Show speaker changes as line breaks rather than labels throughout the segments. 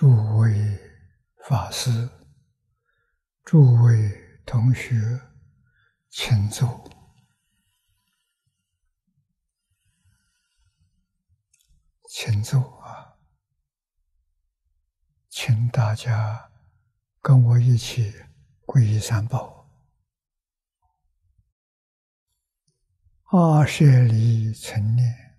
诸位法师、诸位同学，请坐。请坐啊！请大家跟我一起皈依三宝。阿舍离存念，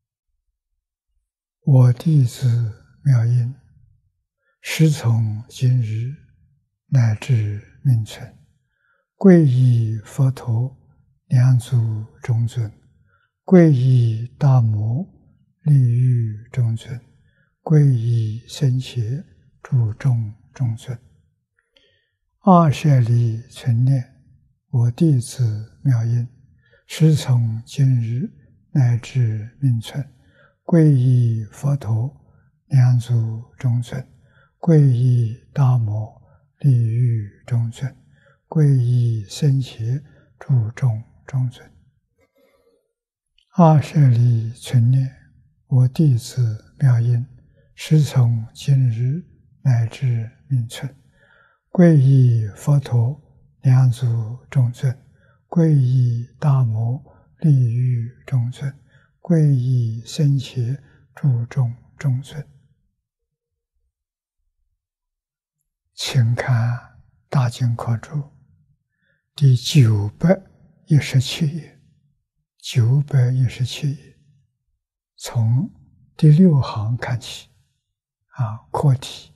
我弟子妙音，师从今日乃至命存，皈依佛陀两祖中尊，皈依大摩利欲中尊，皈依僧伽诸众中尊。阿舍离存念，我弟子妙音，师从今日乃至命存，皈依佛陀两祖中尊，皈依大摩利欲中尊，皈依僧伽诸众中尊。阿舍离存念，我弟子妙音，师从今日乃至命存，皈依佛陀两祖中尊，皈依大摩利欲中尊，皈依僧伽诸众中尊。请看大经科注第917页，917页，从第6行看起课题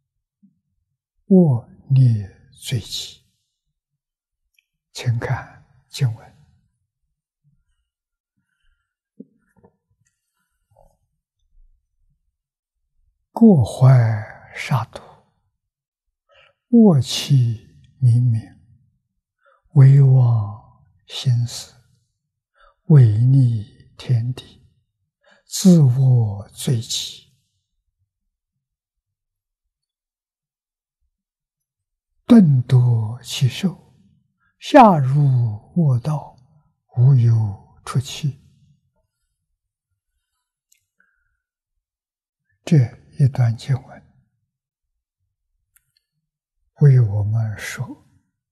恶孽罪己。请看经文：过坏杀戮，恶气冥冥，违妄心思，违逆天地，自我罪己，顿夺其寿，下入恶道，无有出期。这一段经文为我们说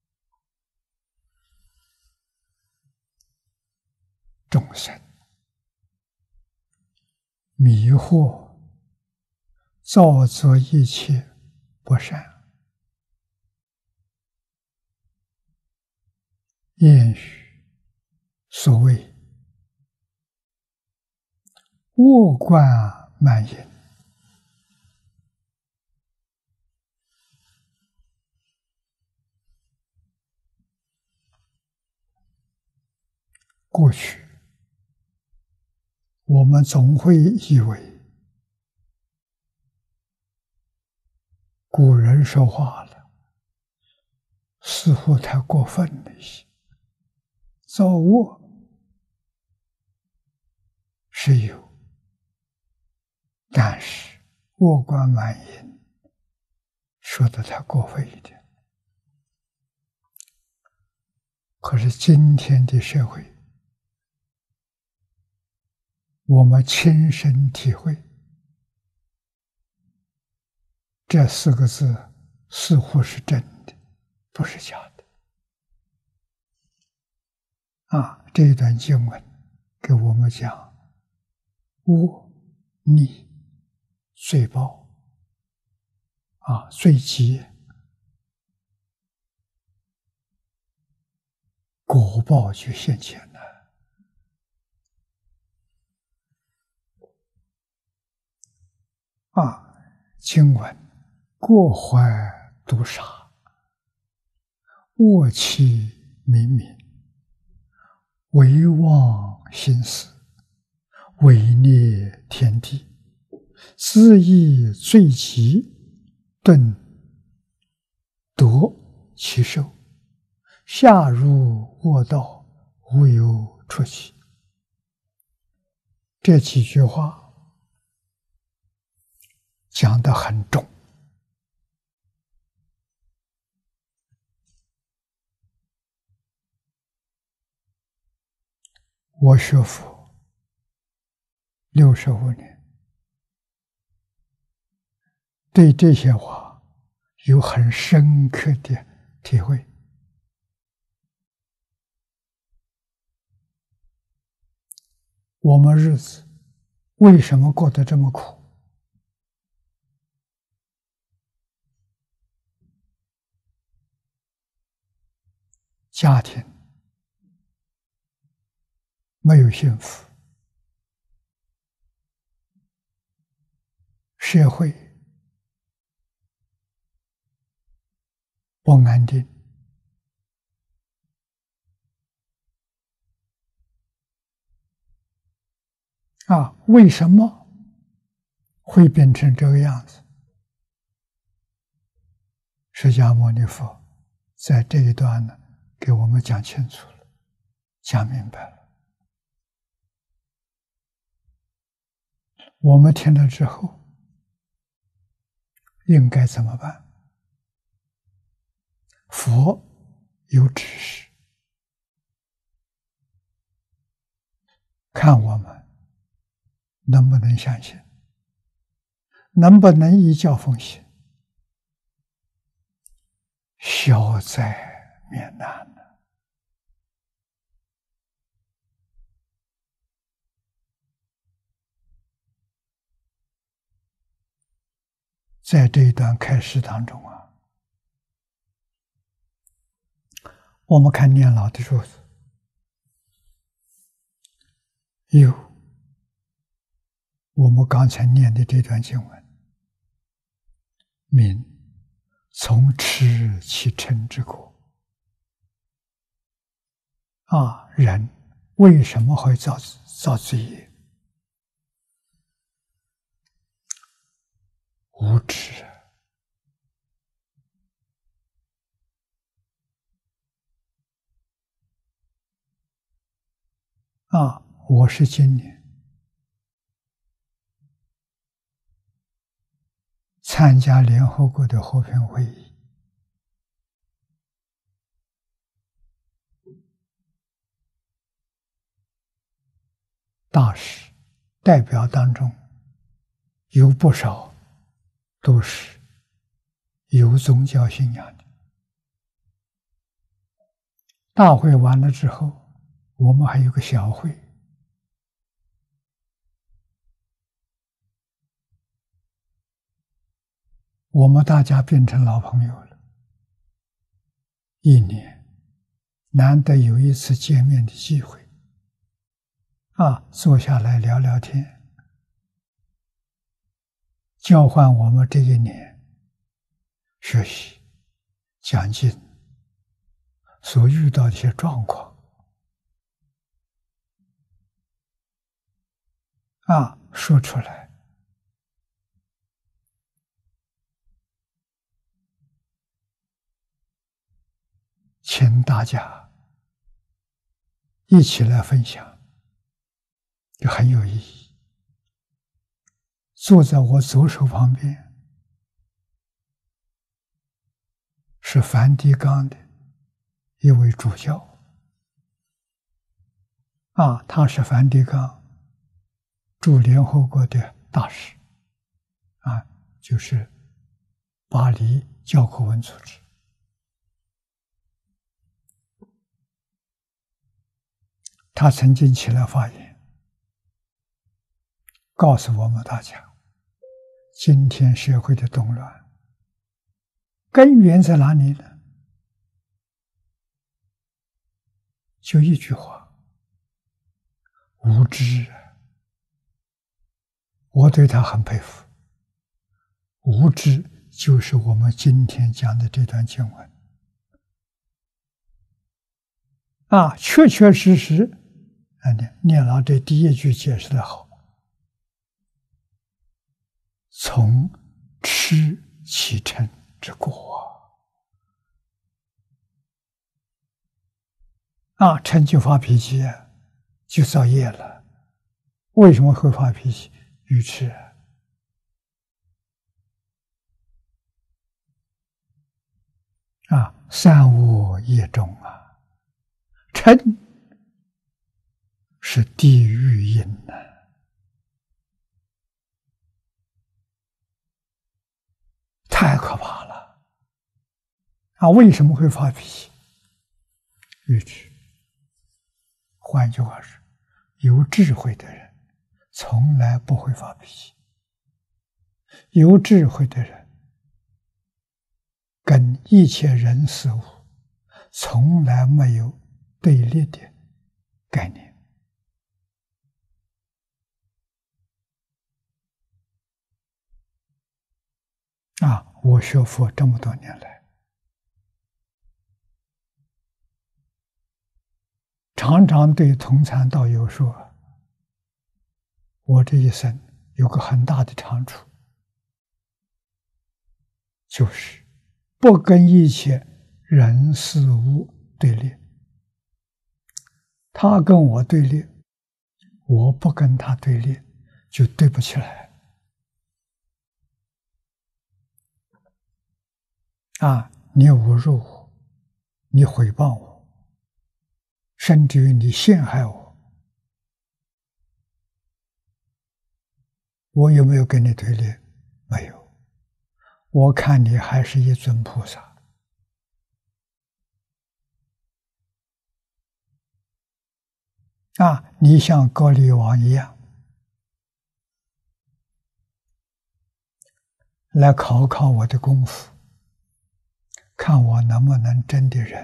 众生迷惑造作一切不善言语，所谓恶贯满盈，过去我们总会以为古人说话了，似乎太过分了一些。造恶是有，但是恶贯满盈说得太过分一点。可是今天的社会，我们亲身体会，这4个字似乎是真的，不是假的。这一段经文给我们讲恶逆罪报罪己，果报就现前了。经文过坏毒杀，恶气冥冥，违妄心思，违逆天地，自意罪己，顿夺其寿，下入恶道，无有出期。这几句话讲得很重。我学佛65年， 对这些话有很深刻的体会。我们日子为什么过得这么苦？家庭没有幸福，社会不安定，为什么会变成这个样子？释迦牟尼佛在这一段呢，给我们讲清楚了，讲明白了。我们听了之后，应该怎么办？佛有指示，看我们能不能相信，能不能依教奉行，消灾免难呢？在这一段开示当中我们看念老的日子，有我们刚才念的这段经文，名从痴起嗔之果。人为什么会造罪业？无知。我是今年参加联合国的和平会议，大使代表当中有不少都是有宗教信仰的。大会完了之后，我们还有个小会，我们大家变成老朋友了。一年难得有一次见面的机会，坐下来聊聊天，交换我们这一年学习讲经所遇到的一些状况，说出来，请大家一起来分享，就很有意义。坐在我左手旁边是梵蒂冈的一位主教，他是梵蒂冈驻联合国的大使，就是巴黎教科文组织。他曾经起来发言，告诉我们大家，今天社会的动乱根源在哪里呢？就一句话，无知。我对他很佩服。无知就是我们今天讲的这段经文确确实实念老这第一句解释的好，从痴起嗔之果嗔就发脾气，就造业了。为什么会发脾气？愚痴。三恶业重嗔是地狱因为什么会发脾气？愚痴。换句话说，有智慧的人从来不会发脾气。有智慧的人跟一切人事物从来没有对立的概念。我学佛这么多年来，常常对同参道友说，我这一生有个很大的长处，就是不跟一切人事物对立。他跟我对立，我不跟他对立，就对不起来。你侮辱我，你诽谤我，甚至于你陷害我，我有没有跟你对立？没有。我看你还是一尊菩萨。你像高丽王一样，来考考我的功夫，看我能不能真的忍。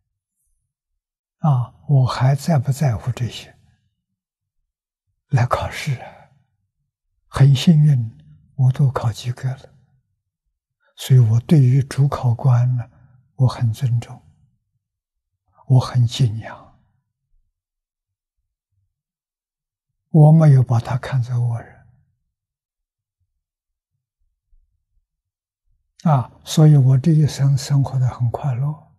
我还在不在乎这些？来考试很幸运，我都考及格了。所以我对于主考官呢，我很尊重，我很敬仰，我没有把他看作恶人。所以我这一生生活得很快乐，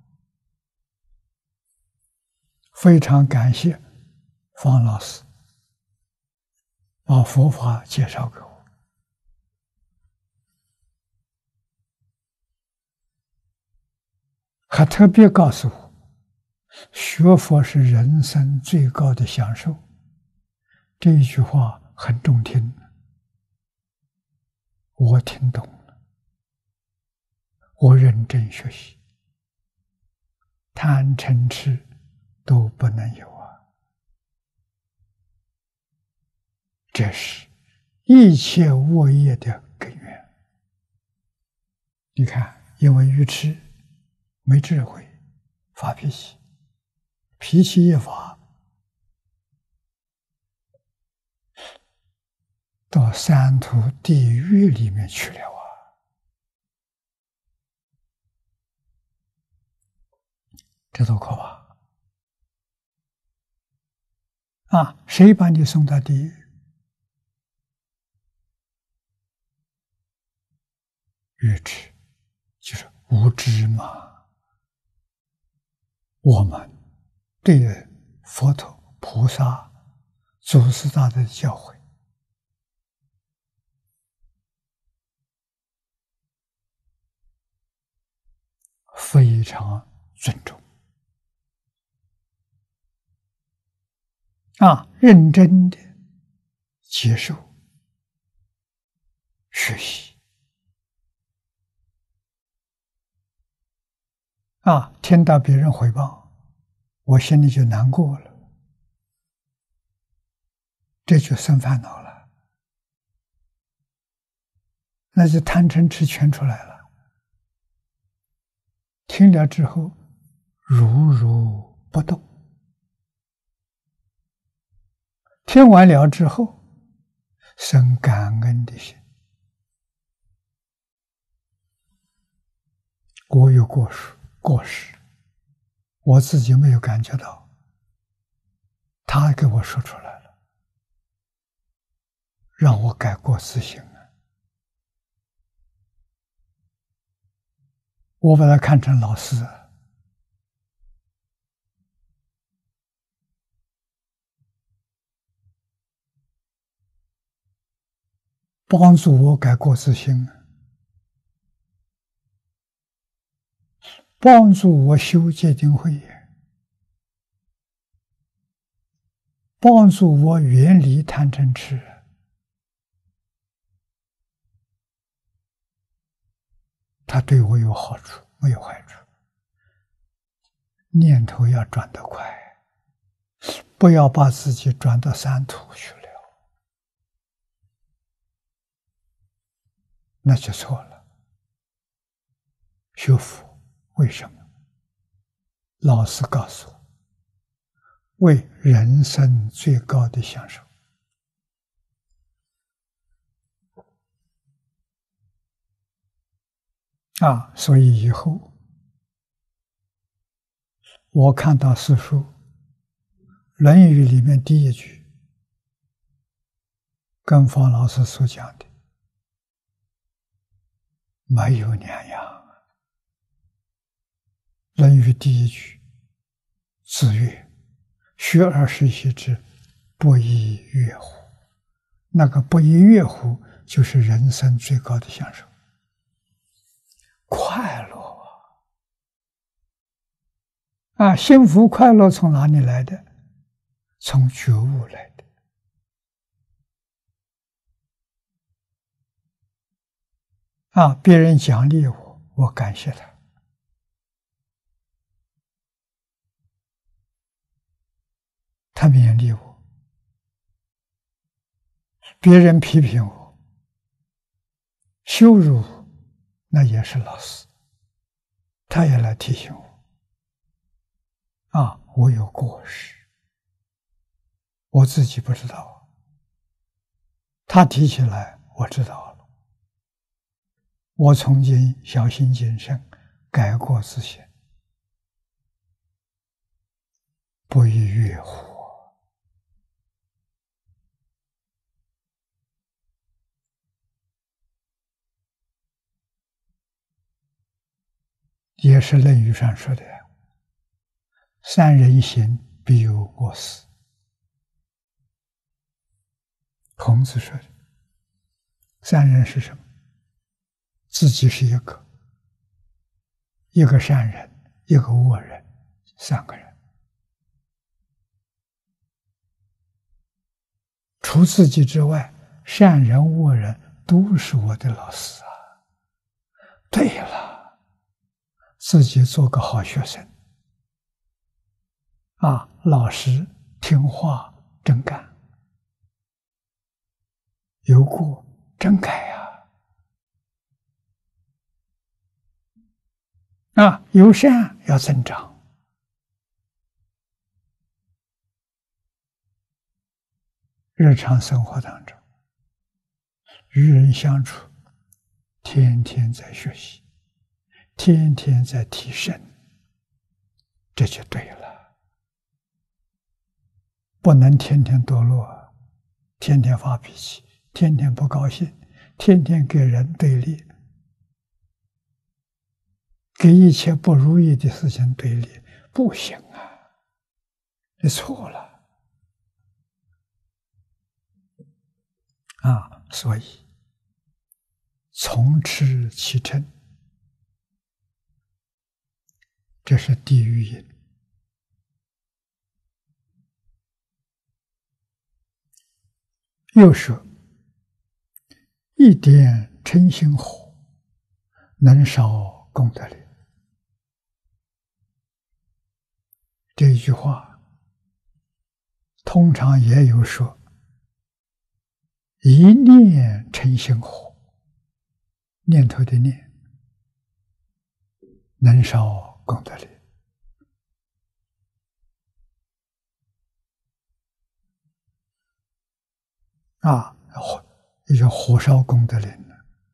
非常感谢方老师把佛法介绍给我，还特别告诉我，学佛是人生最高的享受。这一句话很中听，我听懂了，我认真学习，贪嗔痴都不能有这是一切恶业的根源。你看，因为愚痴、没智慧，发脾气，脾气一发，到三途地狱里面去了这多可怕！谁把你送到地狱？愚痴，就是无知嘛。我们对佛陀、菩萨、祖师大德的教诲非常尊重认真的接受学习听到别人诽谤，我心里就难过了，这就生烦恼了，那就贪嗔痴全出来了。听了之后如如不动，听完了之后生感恩的心。我有过失，我自己没有感觉到，他给我说出来了，让我改过自新我把他看成老师，帮助我改过自新，帮助我修戒定慧，帮助我远离贪嗔痴。他对我有好处，没有坏处。 念头要转得快，不要把自己转到三途去了，那就错了。学佛为什么？老师告诉我，为人生最高的享受。所以以后我看到四书《论语》里面第一句，跟方老师所讲的没有两样。《论语》第一句，子曰：“学而时习之，不亦说乎？”那个不亦说乎，就是人生最高的享受，快乐幸福快乐从哪里来的？从觉悟来的。别人奖励我，我感谢他；他勉励我，别人批评我、羞辱我，那也是老师，他也来提醒我。我有过失，我自己不知道，他提起来，我知道了。我从今小心谨慎，改过自新，不亦说乎？也是《论语》上说的，三人行，必有我师。孔子说的，三人是什么？自己是一个善人，一个恶人，三个人。除自己之外，善人恶人都是我的老师对了，自己做个好学生老实听话真干，有过真改有善要增长。日常生活当中，与人相处，天天在学习，天天在提升，这就对了。不能天天堕落，天天发脾气，天天不高兴，天天跟人对立，给一切不如意的事情对立，不行你错了所以从持其正，这是地狱因。又说，一点嗔心火，能烧功德林。这一句话通常也有说，一念嗔心火，念头的念，能烧功德林。也叫火烧功德林呢，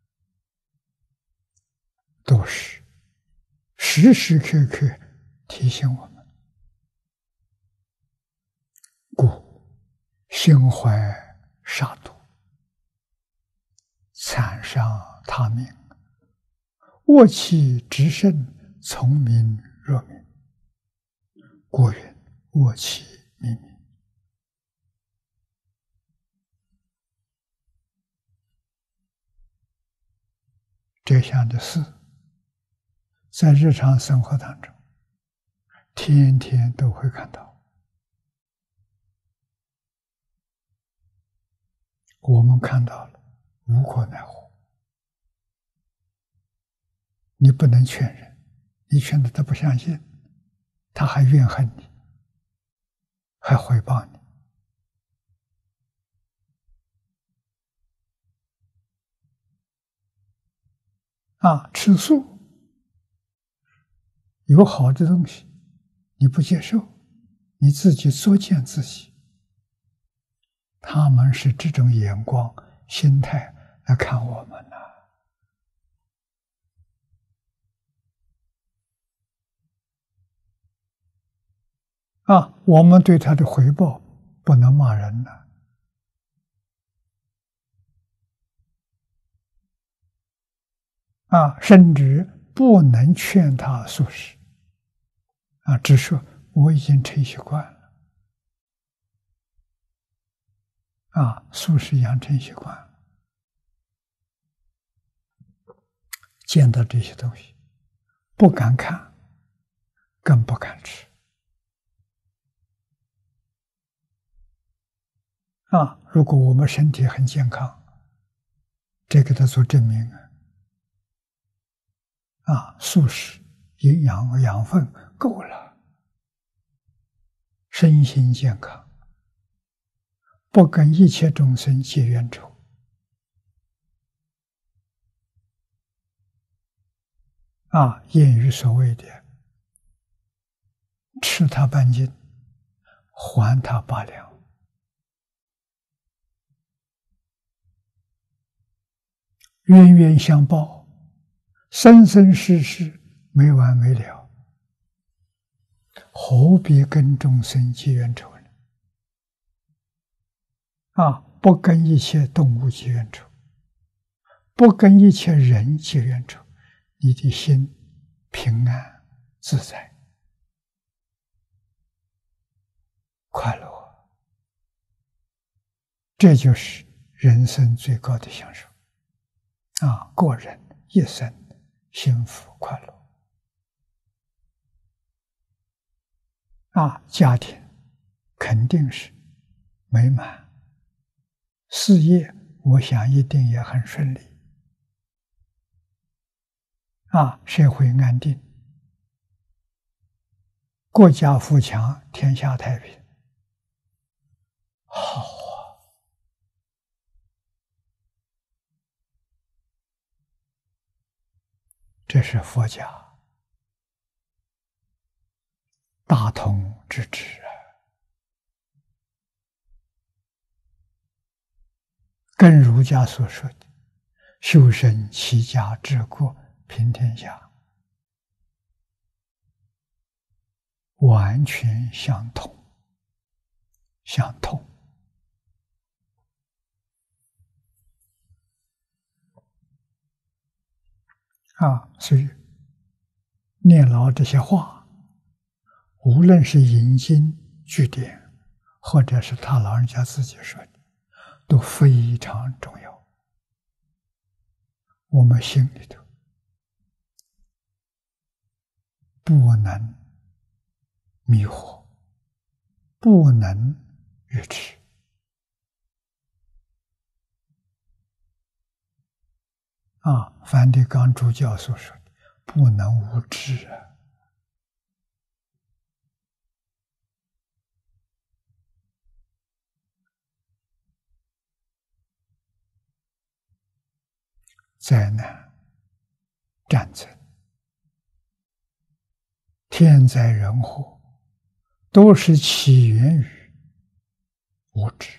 都是时时刻刻提醒我们，故心怀杀戮，惨伤他命，恶气直甚，从民若民。故云恶气冥冥。这样的事在日常生活当中天天都会看到，我们看到了无可奈何。你不能劝人，你劝他不相信， 他还怨恨你，还回报你。吃素有好的东西，你不接受，你自己作践自己。他们是这种眼光、心态来看我们的。我们对他的回报不能骂人的。甚至不能劝他素食。只说我已经成习惯了。素食养成习惯，见到这些东西，不敢看，更不敢吃。如果我们身体很健康，这个得做证明素食营养养分够了，身心健康，不跟一切众生结冤仇。谚语所谓的吃他半斤，还他8两。冤冤相报，生生世世没完没了，何必跟众生结冤仇呢？不跟一切动物结冤仇，不跟一切人结冤仇，你的心平安自在快乐，这就是人生最高的享受。个人一生幸福快乐。家庭肯定是美满，事业我想一定也很顺利。社会安定，国家富强，天下太平。好啊！这是佛家大同之治跟儒家所说的修身齐家治国平天下完全相同，相通。所以念老这些话，无论是引经据典，或者是他老人家自己说的，都非常重要。我们心里头不能迷惑，不能愚痴。梵蒂冈主教所说的，不能无知灾难、战争、天灾人祸，都是起源于无知。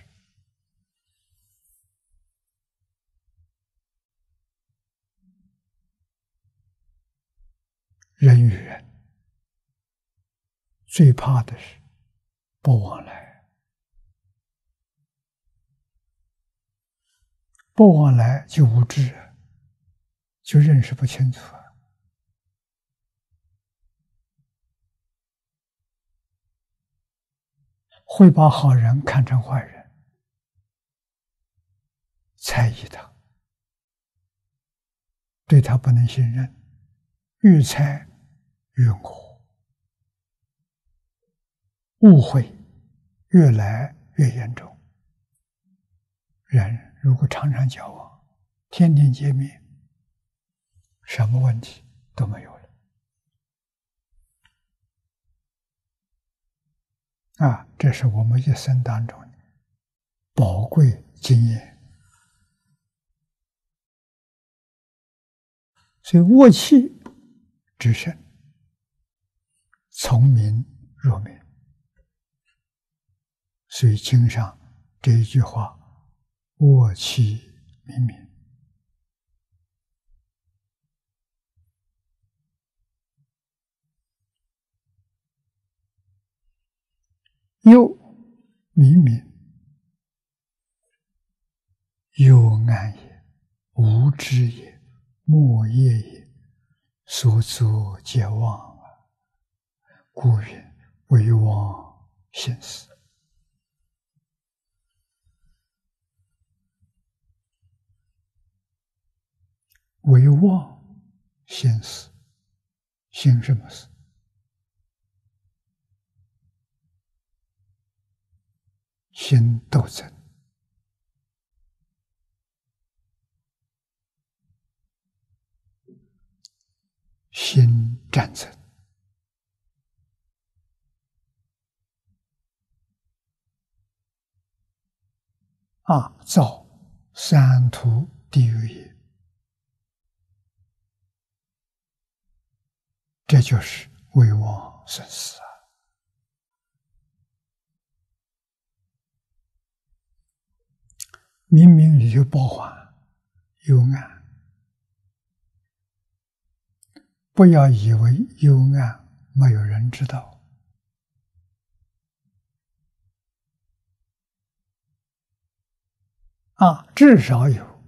人与人最怕的是不往来，不往来就无知，就认识不清楚会把好人看成坏人，猜疑他，对他不能信任，愈猜愈恶，误会越来越严重。人如果常常交往，天天见面，什么问题都没有了。 这是我们一生当中的宝贵经验。所以卧气之身，从明入明。所以经上这一句话，卧气明明。又明明，幽暗也，无知也，莫业也，所作皆妄，故曰为妄心思。为妄心思，心什么事？心斗争，心战争，造三途地狱也。这就是为妄生死明明里就包含幽暗，不要以为幽暗没有人知道，至少有。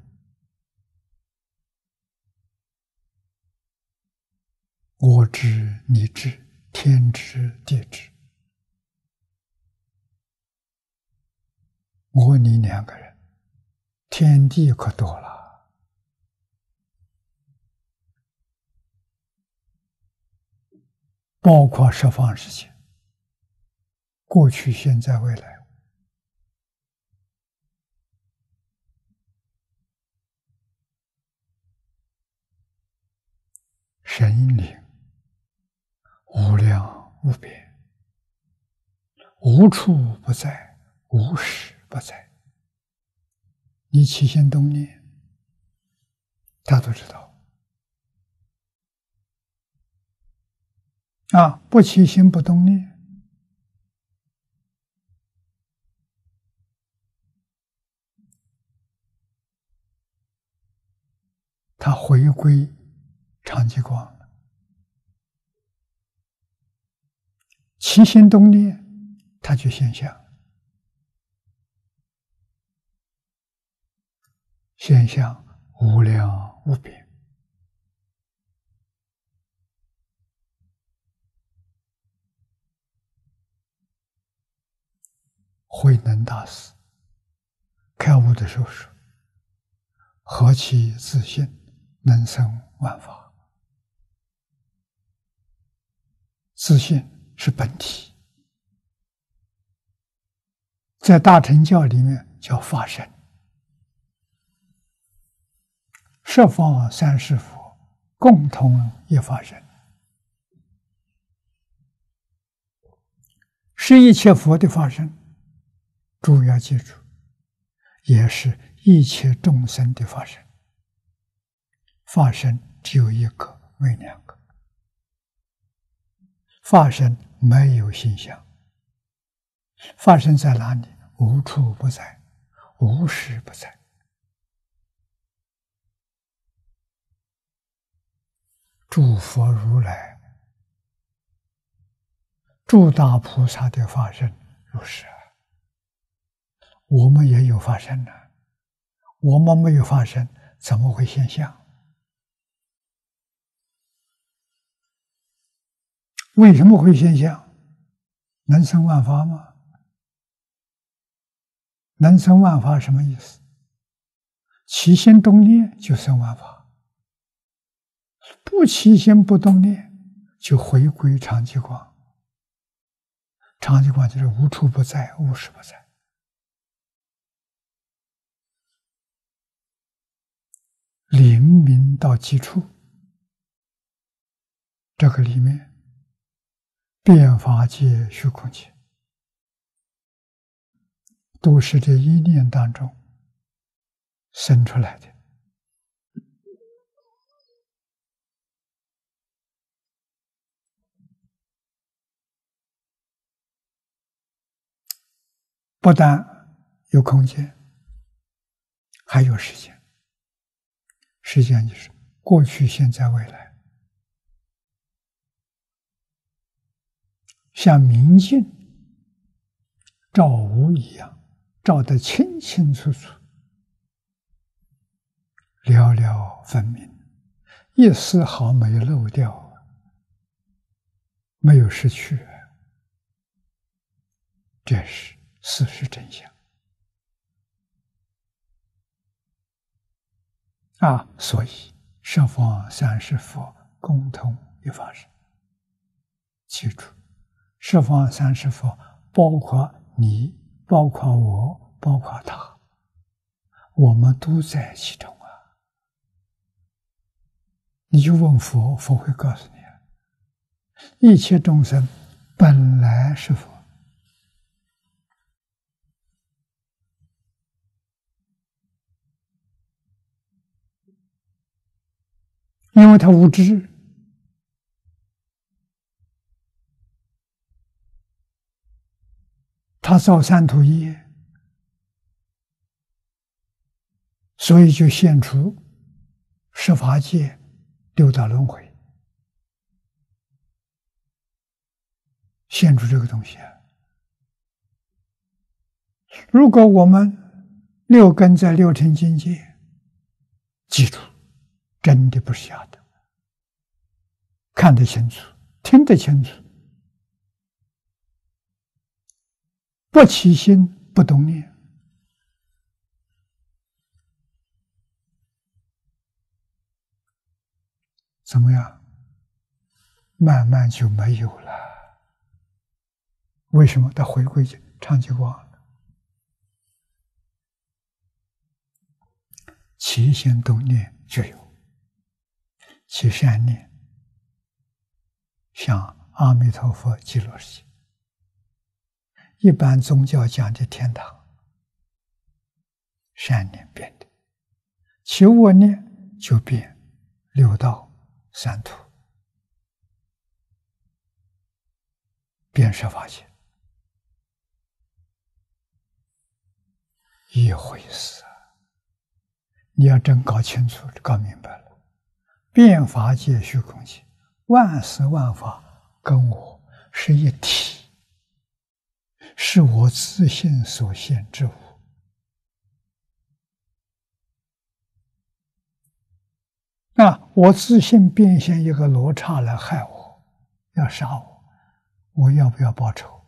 我知你知，天知地知，我你两个人，天地可多了。包括十方世界，过去、现在、未来，神灵无量无边，无处不在，无时不在。你起心动念，他都知道。不起心不动念，他回归常寂光了。起心动念，他就现象。现象无量无边。慧能大师开悟的时候说：“何其自信，能生万法。”自信是本体，在大乘教里面叫法身。十方三世佛共同一法身，是一切佛的法身。诸位要记住，也是一切众生的法身。法身只有一个，没两个。法身没有形象，法身在哪里？无处不在，无时不在。诸佛如来、诸大菩萨的法身如是。我们也有法身呢，我们没有法身，怎么会现象？为什么会现象？能生万法吗？能生万法什么意思？起心动念就生万法，不起心不动念就回归常寂光。常寂光就是无处不在，无时不在。灵明到极处，这个里面变法界、虚空界都是这一念当中生出来的。不但有空间，还有时间。时间就是过去、现在、未来，像明镜照无一样，照得清清楚楚，了了分明，一丝毫没有漏掉，没有失去，这是事实真相啊！所以十方三世佛共同一法身，记住，十方三世佛包括你，包括我，包括他，我们都在其中啊！你就问佛，佛会告诉你啊，一切众生本来是佛，因为他无知，他造三途业，所以就现出十法界六道轮回，现出这个东西啊。如果我们六根在六尘境界，记住，真的不是假的，看得清楚，听得清楚，不起心不动念，怎么样？慢慢就没有了。为什么？他回归长寂光了。起心动念就有，起善念，像阿弥陀佛极乐世界，一般宗教讲的天堂，善念变的；起恶念就变六道三途，变十法界，一回事。你要真搞清楚、搞明白了，变法界、虚空界，万事万法跟我是一体，是我自性所现之物。那我自性变现一个罗刹来害我，要杀我，我要不要报仇？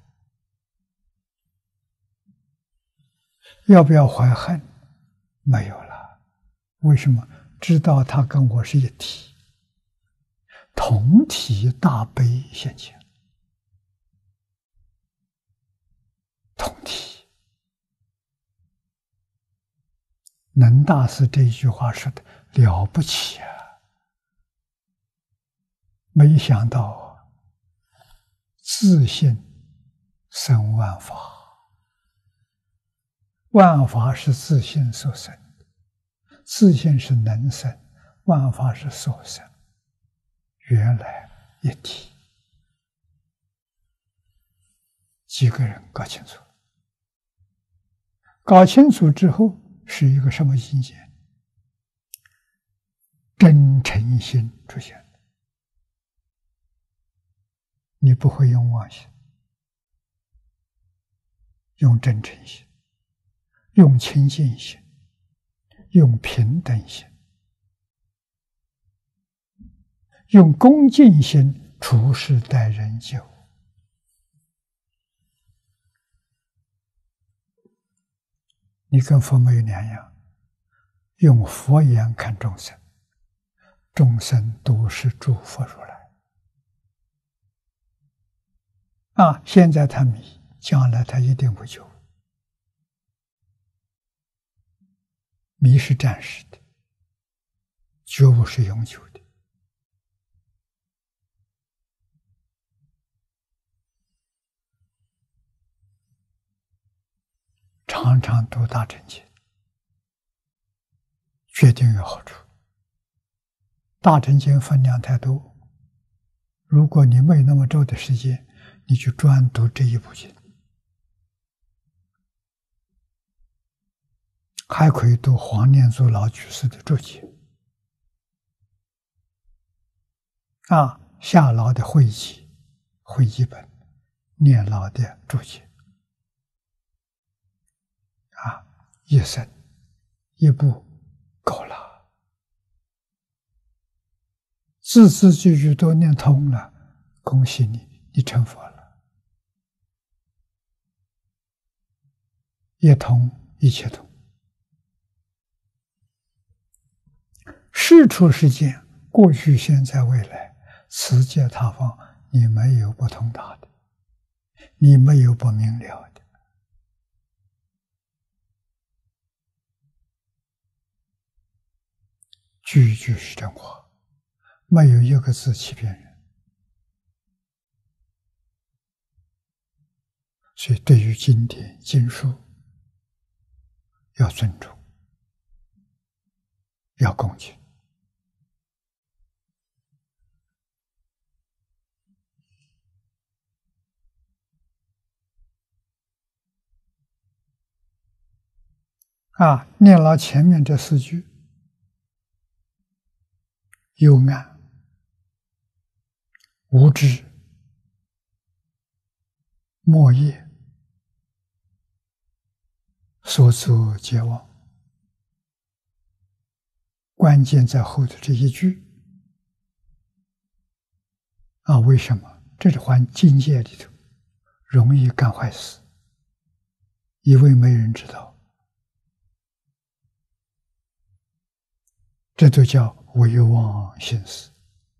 要不要怀恨？没有了。为什么？知道他跟我是一体，同体大悲现前，同体。能大师这一句话说的了不起啊！没想到自性生万法，万法是自性所生，自性是能生，万法是所生，原来一体。几个人搞清楚，搞清楚之后是一个什么境界？真诚心出现。你不会用妄心，用真诚心，用清净心，用平等心，用恭敬心处事待人接物。你跟佛没有两样，用佛眼看众生，众生都是诸佛如来。现在他迷，将来他一定会觉悟。迷是暂时的，觉悟是永久的。 常常读大乘经，决定有好处。大乘经分量太多，如果你没有那么周的时间，你就专读这一部经，还可以读黄念祖老居士的注解，夏老的会集本，念老的注解，一生一部够了，字字句句都念通了，恭喜你，你成佛了。一通一切通，事出世间，过去现在未来，此界他方，你没有不通达的，你没有不明了的。句句是真话，没有一个字欺骗人。所以对于经典经书要尊重，要恭敬。念了前面这4句，幽暗、无知、末业，所作皆忘。关键在后头这一句。为什么？这是环境界里头容易干坏事，以为没人知道，这就叫唯妄行事，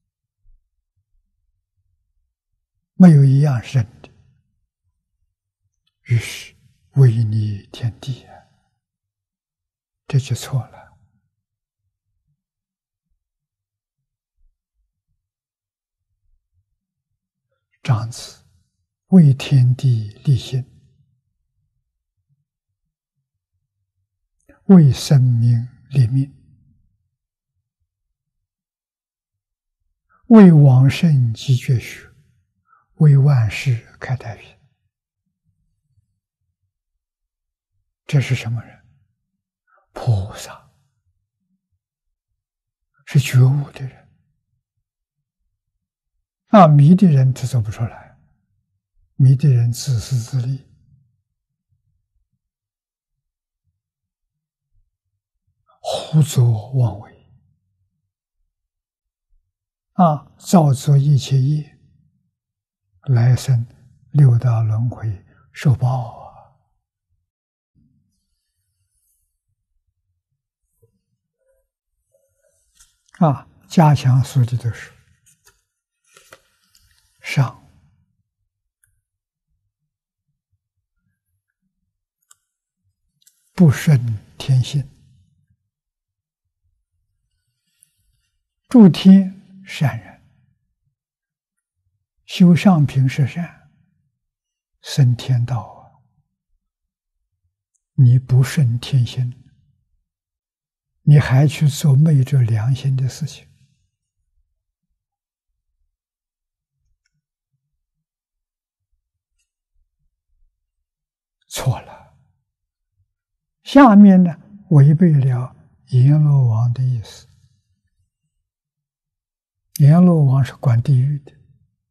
没有一样是真的。于是违逆天地，这就错了。章子为天地立心，为生命立命，为往圣继绝学，为万世开太平。这是什么人？菩萨，是觉悟的人。迷的人他做不出来，迷的人自私自利，胡作妄为，造作一切业，来生六道轮回受报加强说的都是上不顺天性，诸天善人，修上品十善，升天道你不顺天性，你还去做昧着良心的事情，错了。下面呢，违背了阎罗王的意思。阎罗王是管地狱的，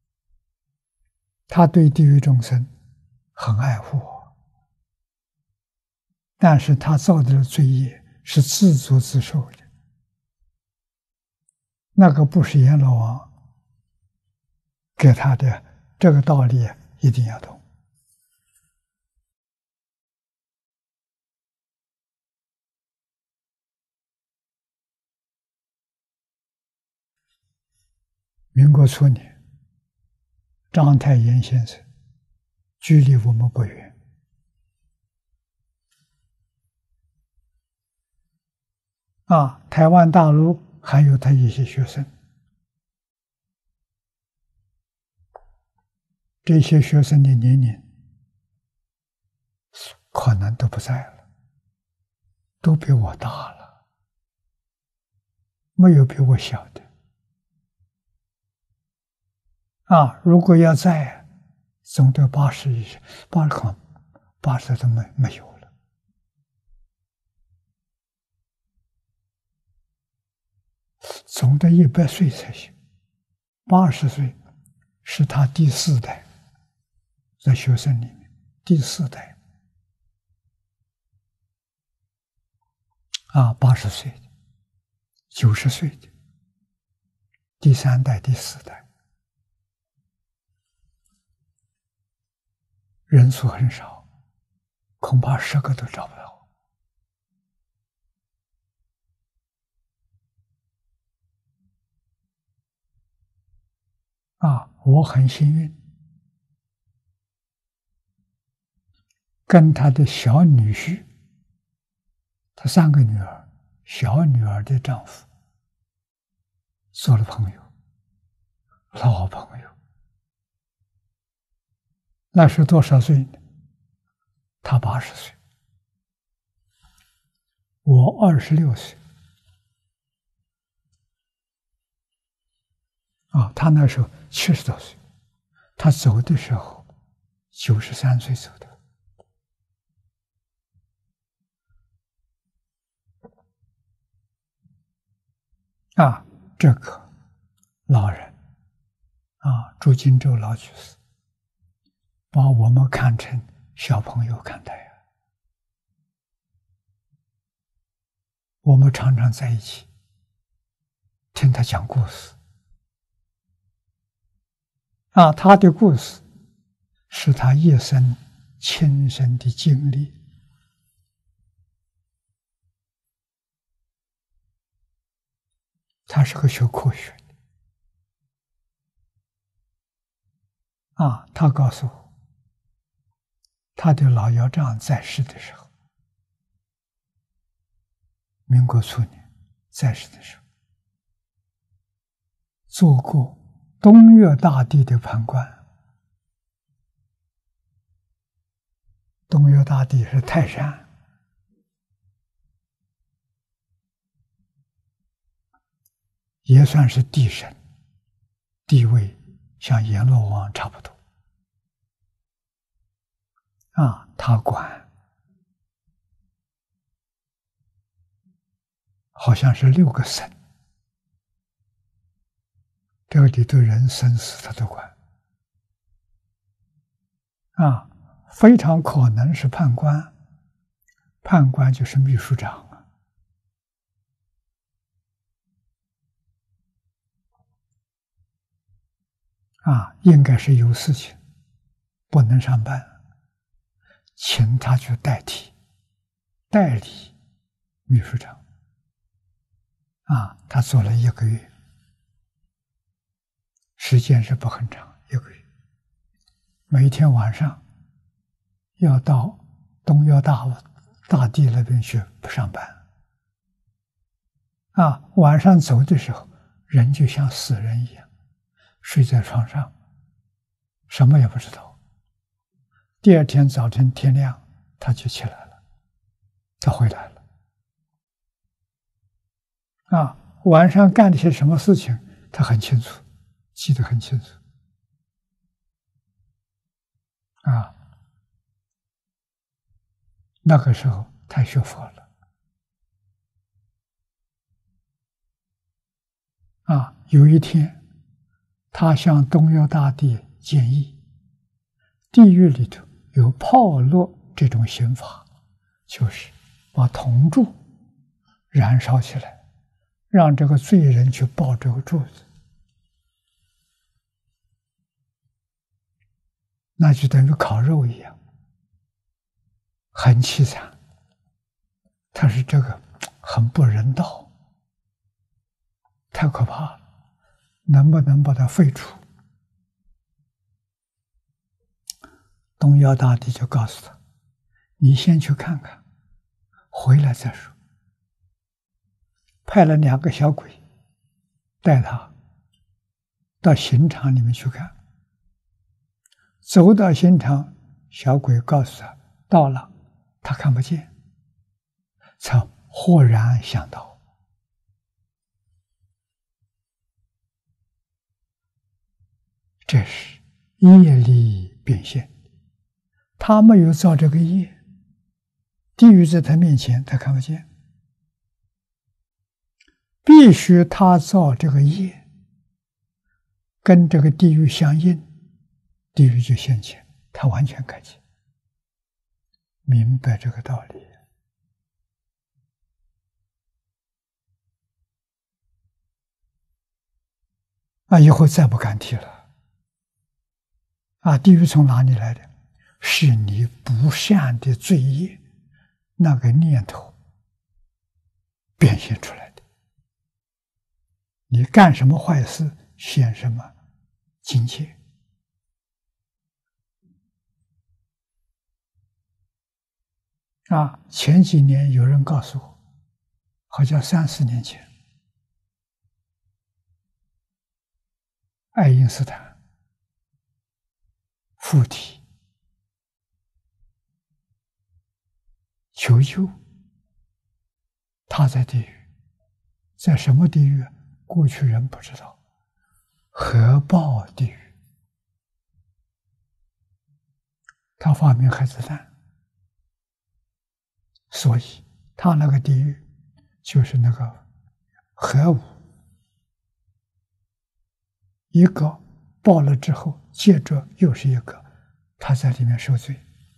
他对地狱众生很爱护，但是他造的罪业是自作自受的，那个不是阎罗王给他的，这个道理一定要懂。民国初年，章太炎先生距离我们不远，台湾大陆还有他一些学生，这些学生的年龄可能都不在了，都比我大了，没有比我小的。如果要在，总得80以上，80都没有了。总得100岁才行。80岁是他第4代，在学生里面第4代。80岁的、90岁的，第3代、第4代。人数很少，恐怕10个都找不到。我很幸运，跟他的小女婿，他3个女儿，小女儿的丈夫做了朋友，老朋友。那是多少岁呢？他80岁，我26岁。他那时候70多岁，他走的时候93岁走的。这个老人朱金洲老居士，把我们看成小朋友看待我们常常在一起听他讲故事。他的故事是他一生亲身的经历。他是个学科学的。他告诉我，他的老幺丈在世的时候，民国初年在世的时候，做过东岳大帝的判官。东岳大帝是泰山，也算是帝神，地位像阎罗王差不多。他管好像是6个省，这个里头人生死他都管。非常可能是判官，判官就是秘书长应该是有事情不能上班，请他去代理秘书长。他做了1个月，时间是不很长，1个月。每天晚上要到东岳大帝那边去上班。晚上走的时候，人就像死人一样，睡在床上，什么也不知道。第2天早晨天亮，他就起来了，他回来了。晚上干了些什么事情，他很清楚，记得很清楚。那个时候他学佛了。有一天，他向东岳大帝建议，地狱里头有炮烙这种刑法，就是把铜柱燃烧起来，让这个罪人去抱这个柱子，那就等于烤肉一样，很凄惨。他说这个很不人道，太可怕了，能不能把它废除？东岳大帝就告诉他，你先去看看，回来再说。派了2个小鬼带他到刑场里面去看。走到刑场，小鬼告诉他到了， 他看不见，才豁然想到，这是业力变现。他没有造这个业，地狱在他面前，他看不见。必须他造这个业，跟这个地狱相应，地狱就现前，他完全看见，明白这个道理。以后再不敢提了。地狱从哪里来的？是你不善的罪业，那个念头变现出来的。你干什么坏事，现什么境界。前几年有人告诉我，好像3、4年前，爱因斯坦附体求救，他在地狱，在什么地狱？过去人不知道，核爆地狱。他发明核子弹，所以他那个地狱就是那个核武，一个爆了之后，接着又是一个，他在里面受罪。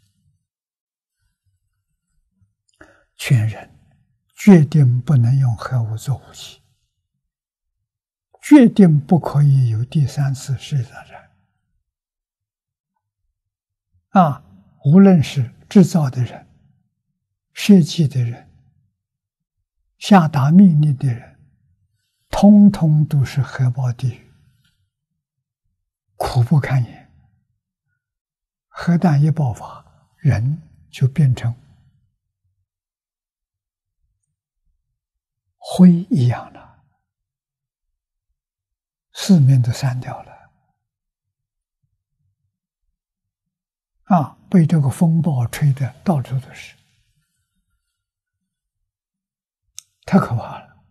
劝人决定不能用核武做武器，决定不可以有第3次世界大战。无论是制造的人、设计的人、下达命令的人，通通都是核爆地狱，苦不堪言。核弹一爆发，人就变成灰一样了，四面都散掉了。被这个风暴吹得到处都是，太可怕了。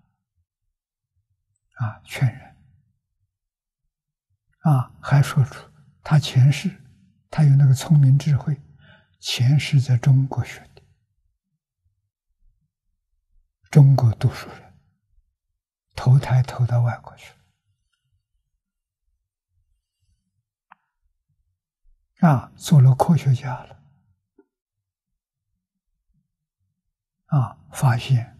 劝人还说出他前世，他有那个聪明智慧，前世在中国学的，中国读书人，投胎投到外国去了，做了科学家了，发现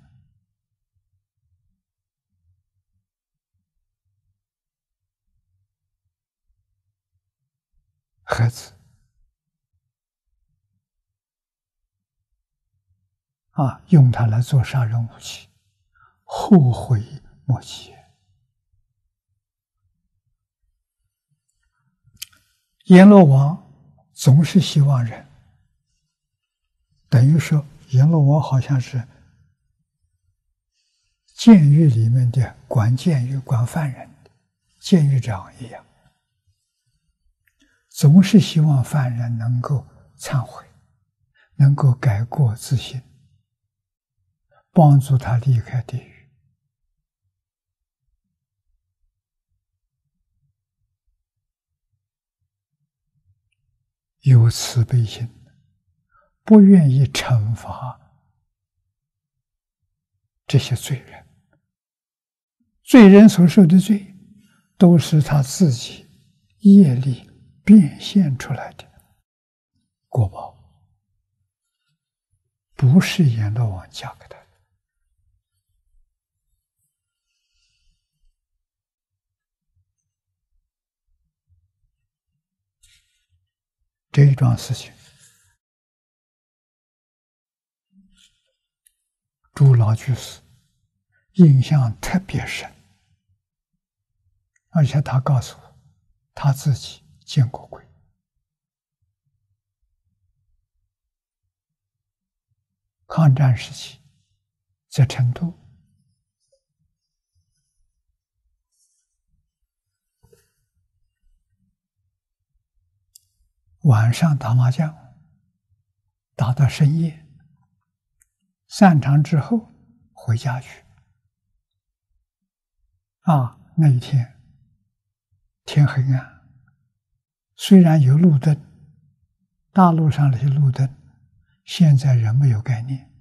核子用它来做杀人武器，后悔莫及。阎罗王总是希望人，等于说阎罗王好像是监狱里面的管监狱、管犯人的监狱长一样，总是希望犯人能够忏悔，能够改过自新，帮助他离开地狱。有慈悲心，不愿意惩罚这些罪人。罪人所受的罪，都是他自己业力变现出来的果报，不是阎罗王加给他的。这一桩事情，朱老居士印象特别深，而且他告诉我，他自己见过鬼。抗战时期，在成都，晚上打麻将，打到深夜， 散场之后回家去。那一天天很暗，虽然有路灯，大路上那些路灯现在人没有概念，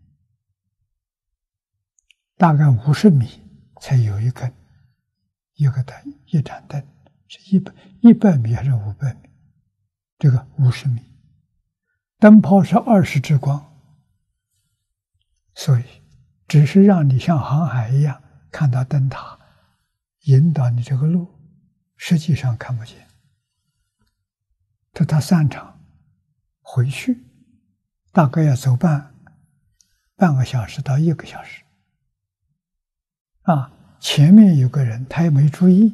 大概50米才有一根，一盏灯，是100米还是500米？这个50米，灯泡是20支光，所以只是让你像航海一样看到灯塔，引导你这个路，实际上看不见。他散场回去，大概要走半个小时到1个小时。前面有个人，他也没注意，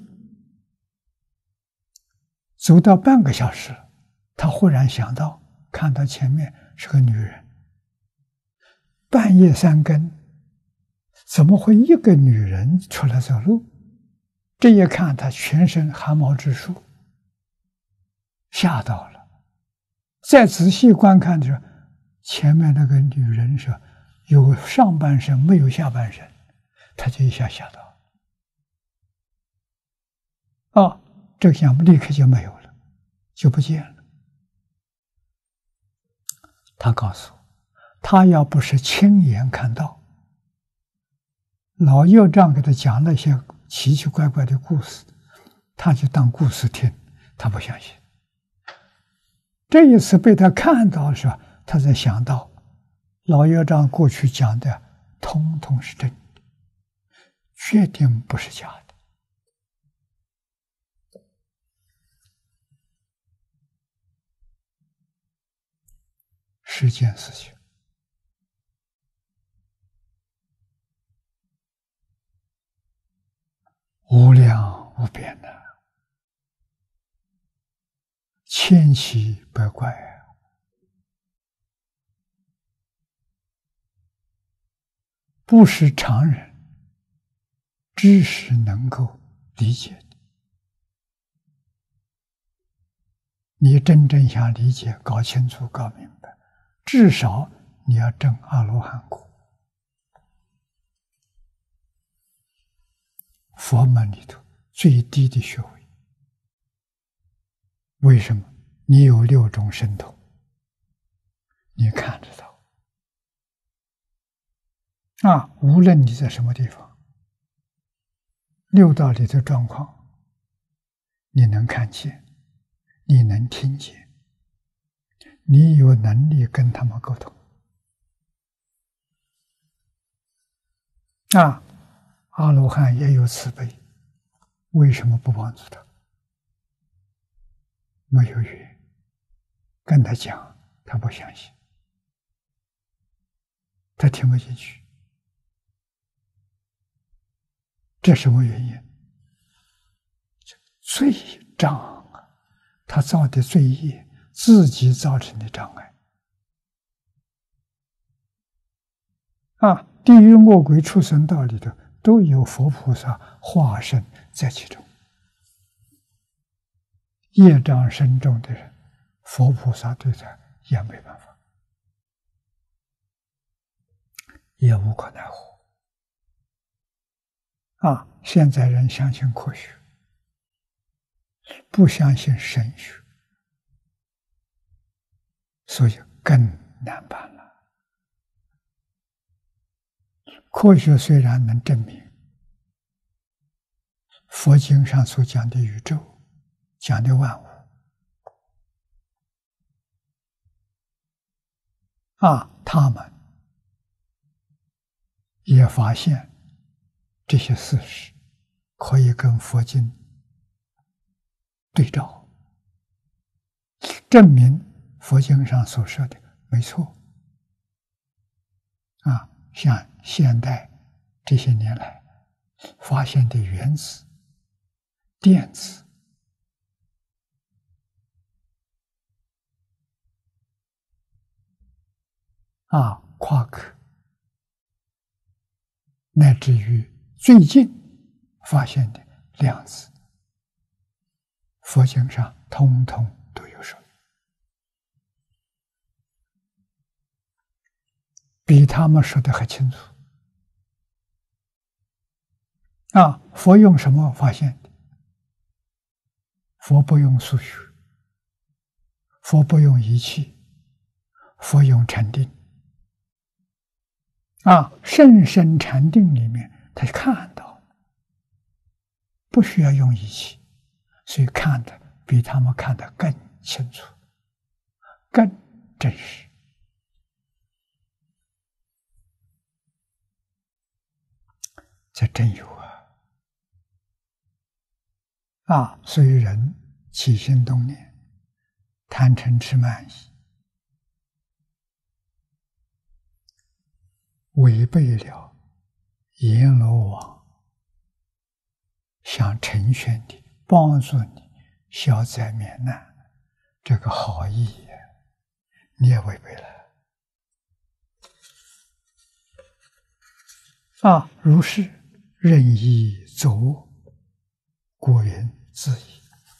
走到半个小时，他忽然想到，看到前面是个女人，半夜3更，怎么会一个女人出来走路？这一看，他全身汗毛直竖，吓到了。再仔细观看的时候，前面那个女人是有上半身没有下半身，他就一下吓到了。这个项目立刻就没有了，就不见了。他告诉我，他要不是亲眼看到，老右丈给他讲那些奇奇怪怪的故事，他就当故事听，他不相信。这一次被他看到的时候，他才想到，老右丈过去讲的通通是真的，确定不是假的。是件事情，无量无边的，千奇百怪不是常人知识能够理解的。你真正想理解、搞清楚、搞明白，至少你要证阿罗汉果。佛门里头最低的学位，为什么？你有6种神通，你看得到无论你在什么地方，6道里的状况，你能看见，你能听见，你有能力跟他们沟通。阿罗汉也有慈悲，为什么不帮助他？没有缘，跟他讲，他不相信，他听不进去。这什么原因？罪障他造的罪业，自己造成的障碍。地狱恶鬼畜生道里头都有佛菩萨化身在其中。业障深重的人，佛菩萨对他也没办法，也无可奈何。现在人相信科学，不相信神学，所以更难办了。科学虽然能证明佛经上所讲的宇宙，讲的万物，他们也发现这些事实可以跟佛经对照，证明佛经上所说的没错。像现代这些年来发现的原子、电子，夸克，乃至于最近发现的量子，佛经上通通都有说。 比他们说的还清楚。佛用什么发现的？佛不用数学，佛不用仪器，佛用禅定。甚深禅定里面，他看到，不需要用仪器，所以看的比他们看得更清楚，更真实。这真有所以人起心动念，贪嗔痴慢疑，违背了阎罗王想成全你、帮助你消灾免难这个好意，你也违背了。如是任意作恶，故云自疑。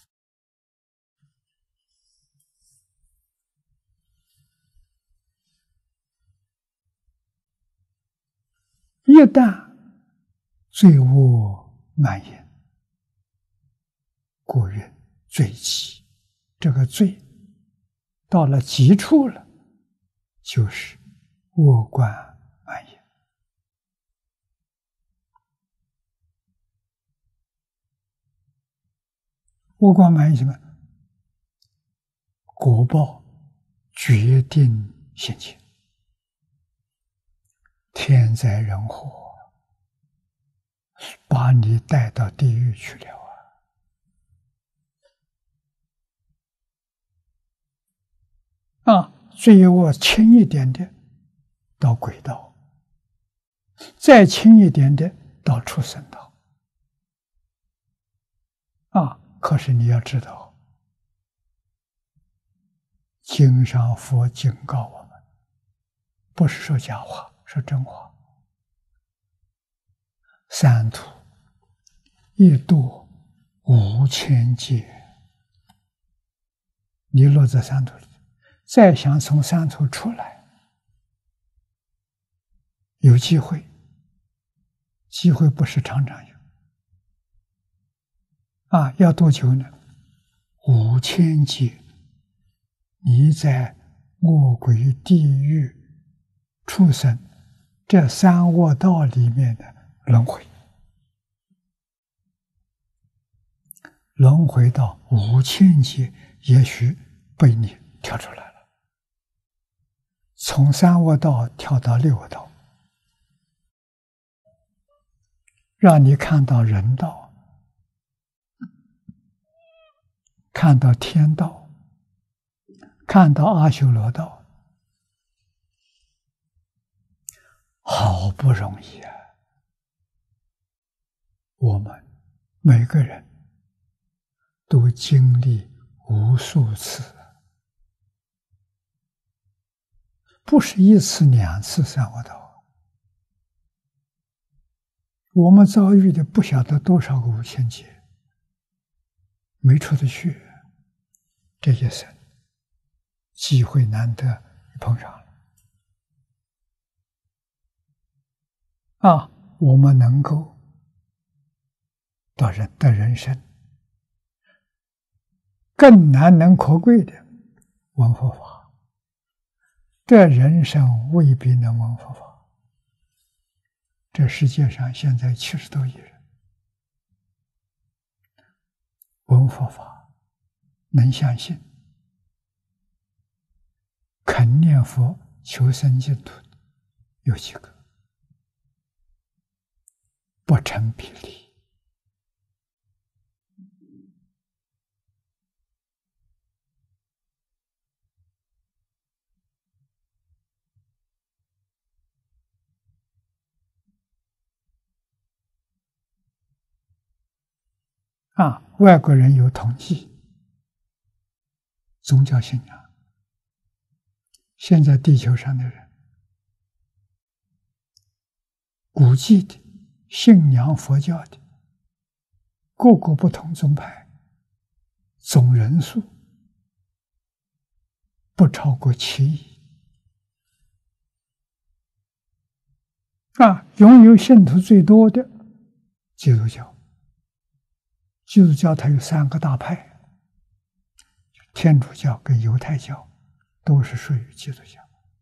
一旦罪恶蔓延，故云罪极。这个罪到了极处了，就是恶观蔓延。恶观蔓延什么？果报决定现前，天灾人祸把你带到地狱去了罪恶轻一点的到鬼道，再轻一点的到畜生道。可是你要知道，经上佛警告我们，不是说假话，说真话。三途一堕5000劫，你落在三途里，再想从三途出来，有机会，机会不是常常有。要多久呢？5000劫，你在恶鬼、地狱、畜生这三恶道里面的轮回，轮回到5000劫，也许被你跳出来了，从三恶道跳到六恶道，让你看到人道，看到天道，看到阿修罗道，好不容易啊！我们每个人都经历无数次，不是一次、两次三恶道，我们遭遇的不晓得多少个5000劫，没出得去。这一生机会难得碰上了我们能够到人生更难能可贵的闻佛法，这人生未必能闻佛法。这世界上现在70多亿人闻佛法，能相信，肯念佛求生净土的有几个？不成比例。外国人有统计，宗教信仰，现在地球上的人估计的信仰佛教的各个不同宗派总人数不超过7亿。 拥有信徒最多的基督教。基督教它有3个大派，天主教跟犹太教都是属于基督教。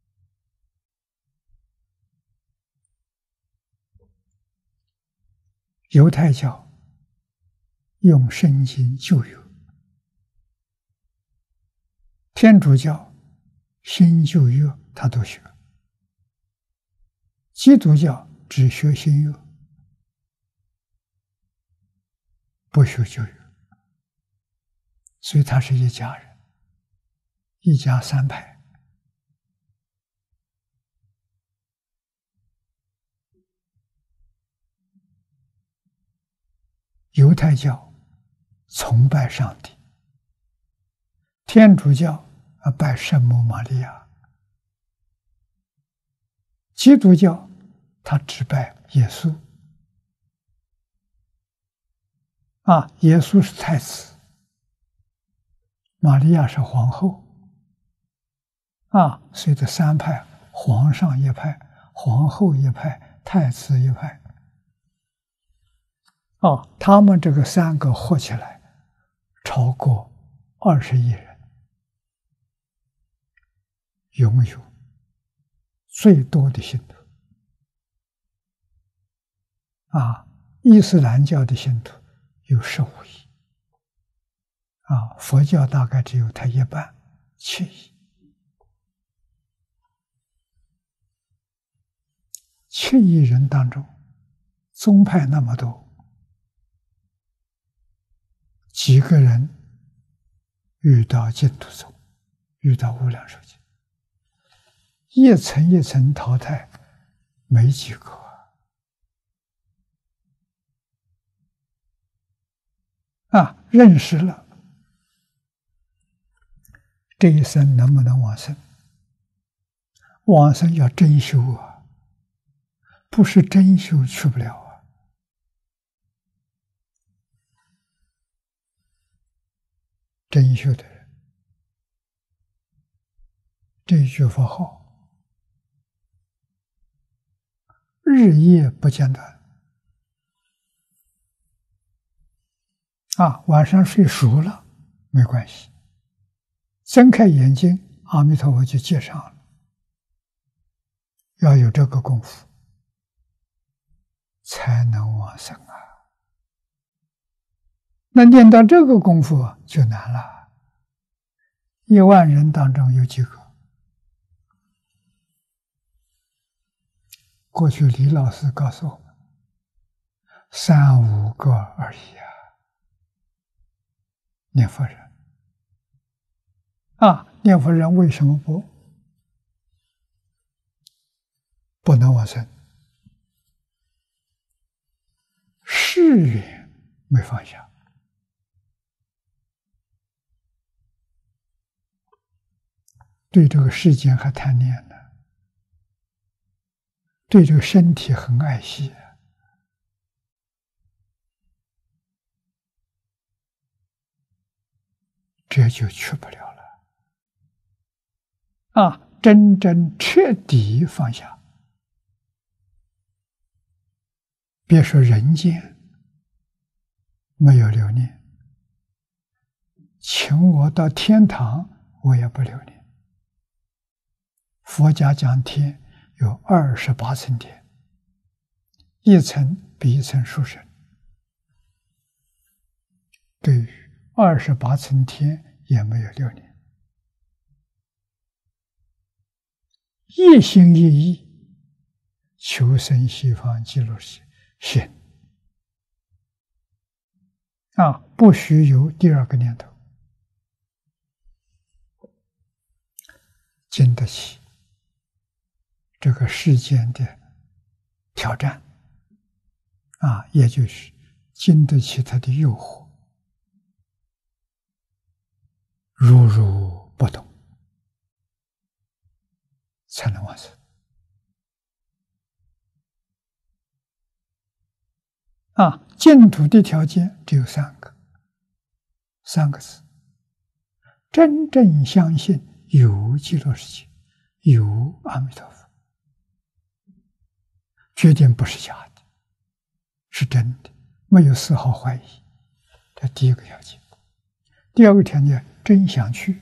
犹太教用圣经旧约，天主教新旧约他都学，基督教只学新约，不学旧约，所以他是一家人，一家3派。犹太教崇拜上帝，天主教拜圣母玛利亚，基督教他只拜耶稣。耶稣是太子，玛利亚是皇后。所以这3派，皇上一派，皇后一派，太子一派。他们这个3个合起来超过20亿人，拥有最多的信徒。伊斯兰教的信徒有15亿，佛教大概只有它一半，7亿。7亿人当中，宗派那么多，几个人遇到净土宗，遇到无量寿经，一层一层淘汰，没几个。认识了，这一生能不能往生？往生要真修不是真修去不了。真修的人，这一句佛号日夜不间断。晚上睡熟了没关系，睁开眼睛，阿弥陀佛就接上了。要有这个功夫才能往生那念到这个功夫就难了。1万人当中有几个？过去李老师告诉我们，3、5个而已念佛人念佛人为什么不能往生？誓愿没放下。对这个世间还贪念呢，对这个身体很爱惜，这就去不了了。真正彻底放下，别说人间没有留恋，请我到天堂我也不留恋。佛家讲天有28层天，一层比一层殊胜。对于28层天也没有留恋，一心一意求生西方极乐世界，行不许有第2个念头，经得起这个世间的挑战也就是经得起它的诱惑，如如不动，才能往生。净土的条件只有3个，3个字：真正相信有极乐世界，有阿弥陀佛。 决定不是假的，是真的，没有丝毫怀疑。这第一个条件。第二个条件，真想去，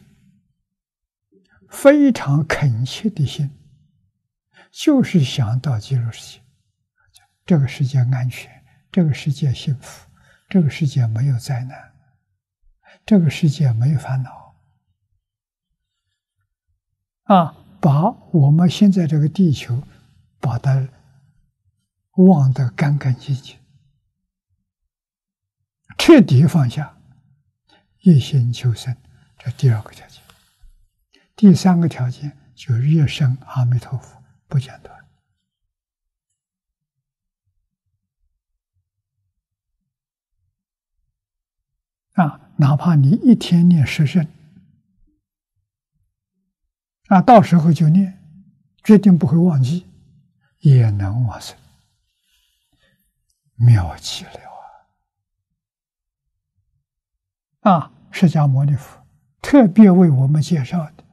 非常恳切的心，就是想到极乐世界，这个世界安全，这个世界幸福，这个世界没有灾难，这个世界没有烦恼啊！把我们现在这个地球，把它忘得干干净净，彻底放下，一心求生，这第二个条件。第三个条件就日生阿弥陀佛，不间断。哪怕你一天念10声，到时候就念，决定不会忘记，也能往生，妙极了释迦牟尼佛特别为我们介绍的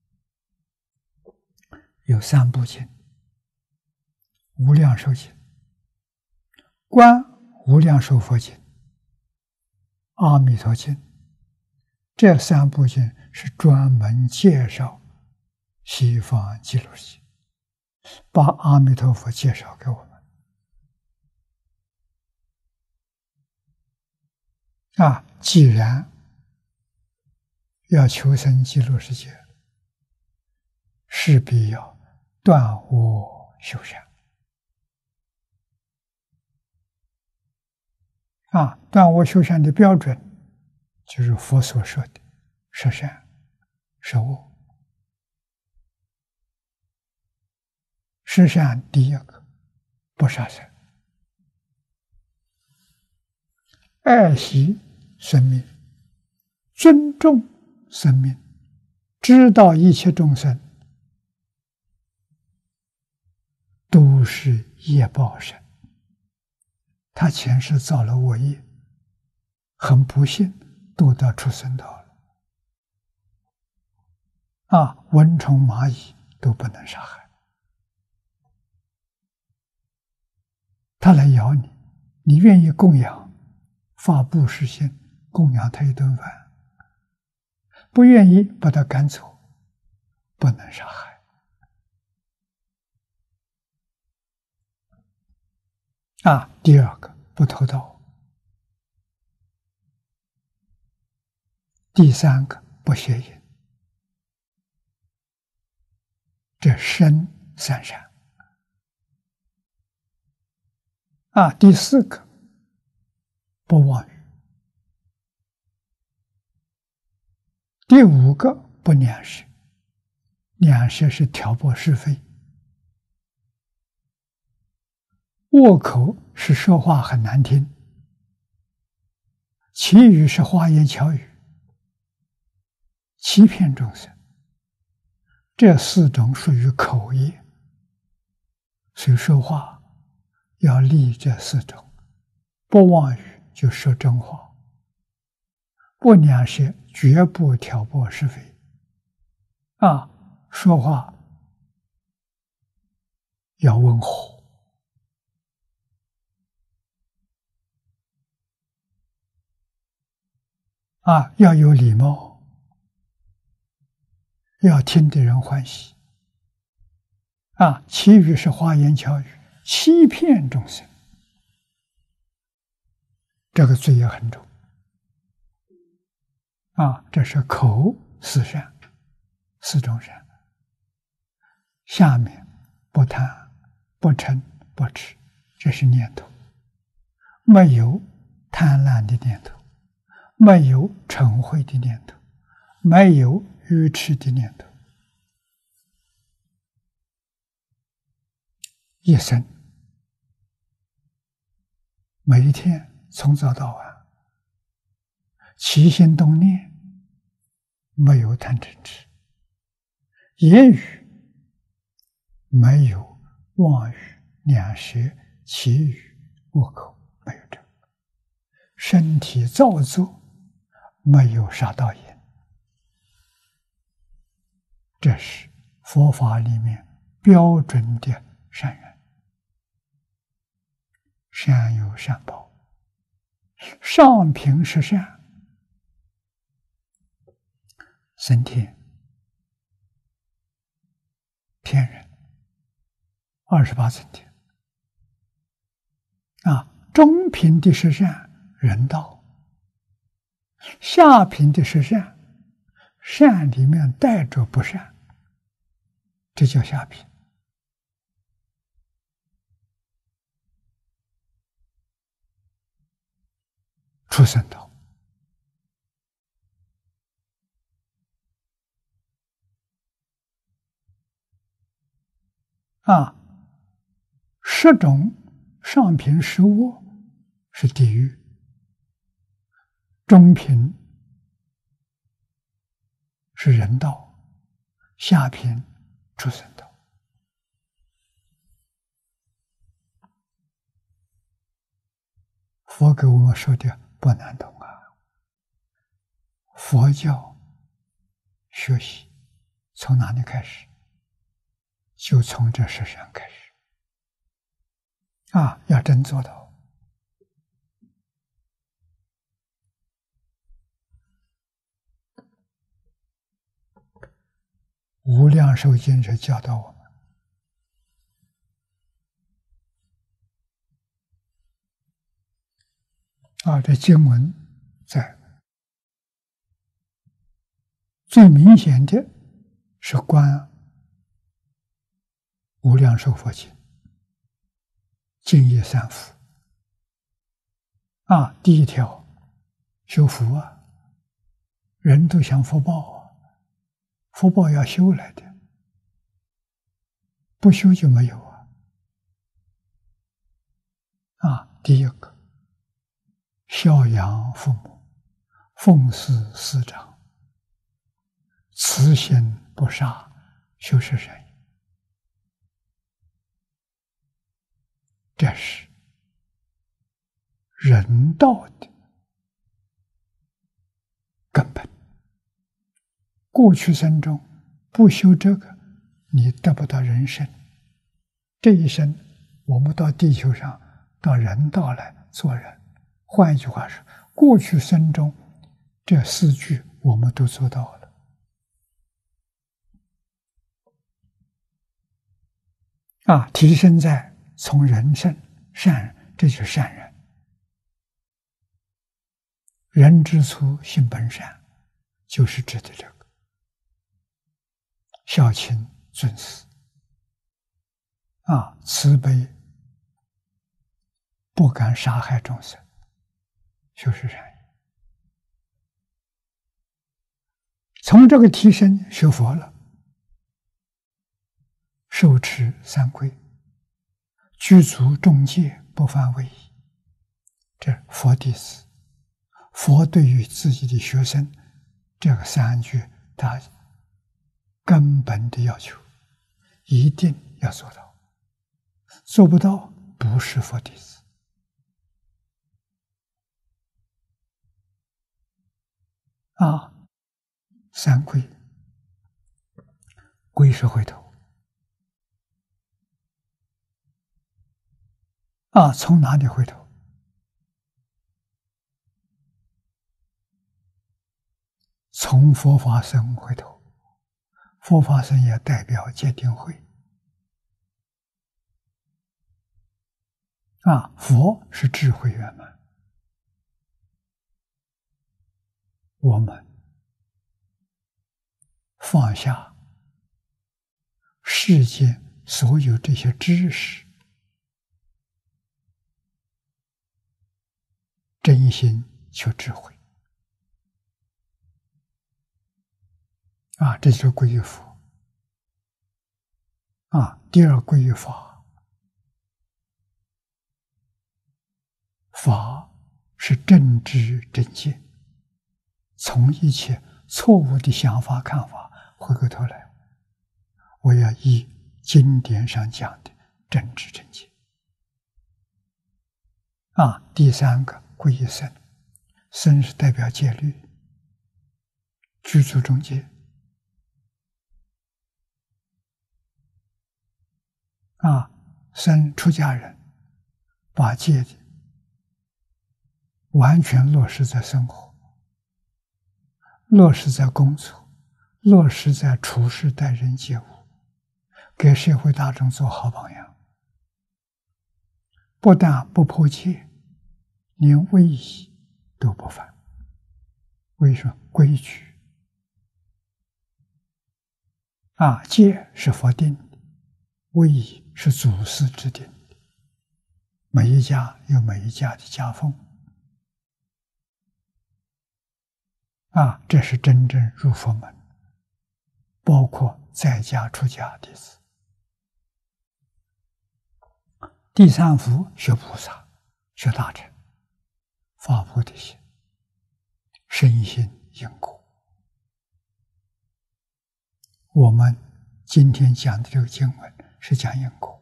有3部经：无量寿经、观无量寿佛经、阿弥陀经。这3部经是专门介绍西方极乐世界，把阿弥陀佛介绍给我们。既然要求生极乐世界，势必要断我修善。断我修善的标准，就是佛所说的摄善、摄恶。摄善第一个，不杀生，爱惜生命，尊重生命，知道一切众生都是业报身，他前世造了恶业，很不幸堕到畜生道了。蚊虫蚂蚁都不能杀害，他来咬你，你愿意供养，发布施心供养他一顿饭，不愿意把他赶走，不能杀害。第二个，不偷盗。第三个，不邪淫。这身三善。第四个，不妄语。第五个，不两舌。两舌是挑拨是非，恶口是说话很难听，绮语是花言巧语，欺骗众生。这4种属于口业，所以说话要立这4种。不妄语就说真话，不两舌绝不挑拨是非。说话要温和，要有礼貌，要听得人欢喜。绮语是花言巧语，欺骗众生，这个罪也很重。这是口4善，4种善。下面不贪、不嗔、不痴，这是念头，没有贪婪的念头，没有嗔恚的念头，没有愚痴的念头。一生每一天从早到晚，起心动念没有贪嗔痴，言语没有妄语、两舌、绮语、恶口，没有这个。身体造作没有杀盗淫，这是佛法里面标准的善人。 善有善报，上品是善，升天，天人28层天。中品的是善，人道；下品的是善，善里面带着不善，这叫下品。畜生道。10种上品食物是地狱，中品是人道，下品畜生道。佛给我们说的不难懂啊！佛教学习从哪里开始？就从这10善开始。要真做到。无量寿经是教导我们这经文在最明显的是观无量寿佛经净业三福第一条修福人都想福报福报要修来的，不修就没有第一个孝养父母，奉事师长，慈心不杀，修持善业，这是人道的根本。过去生中不修这个，你得不到人生。这一生我们到地球上，到人道来做人。换一句话说，过去生中这4句我们都做到了提升在从人生善人，这就是善人。人之初性本善，就是指的这个孝亲尊师慈悲，不敢杀害众生，修持善业。从这个提升学佛了，受持三规，具足众戒，不犯违仪。这佛弟子，佛对于自己的学生，这个3句他根本的要求，一定要做到。做不到，不是佛弟子。三规，规是回头。从哪里回头？从佛法僧回头。佛法僧也代表戒定慧。佛是智慧圆满，我们放下世间所有这些知识，真心求智慧这就是皈依佛第二皈依法，法是正知正见，从一切错误的想法看法回过头来，我要依经典上讲的正知正见第三个皈依僧，僧是代表戒律，具足众戒僧出家人把戒的完全落实在生活，落实在工作，落实在处事待人接物，给社会大众做好榜样。不但不破戒，连威仪都不犯。为什么？规矩戒是佛定的，威仪是祖师制定的，每一家有每一家的家风这是真正入佛门，包括在家出家弟子。第三福学菩萨，学大乘，发菩提心，深信因果。我们今天讲的这个经文是讲因果，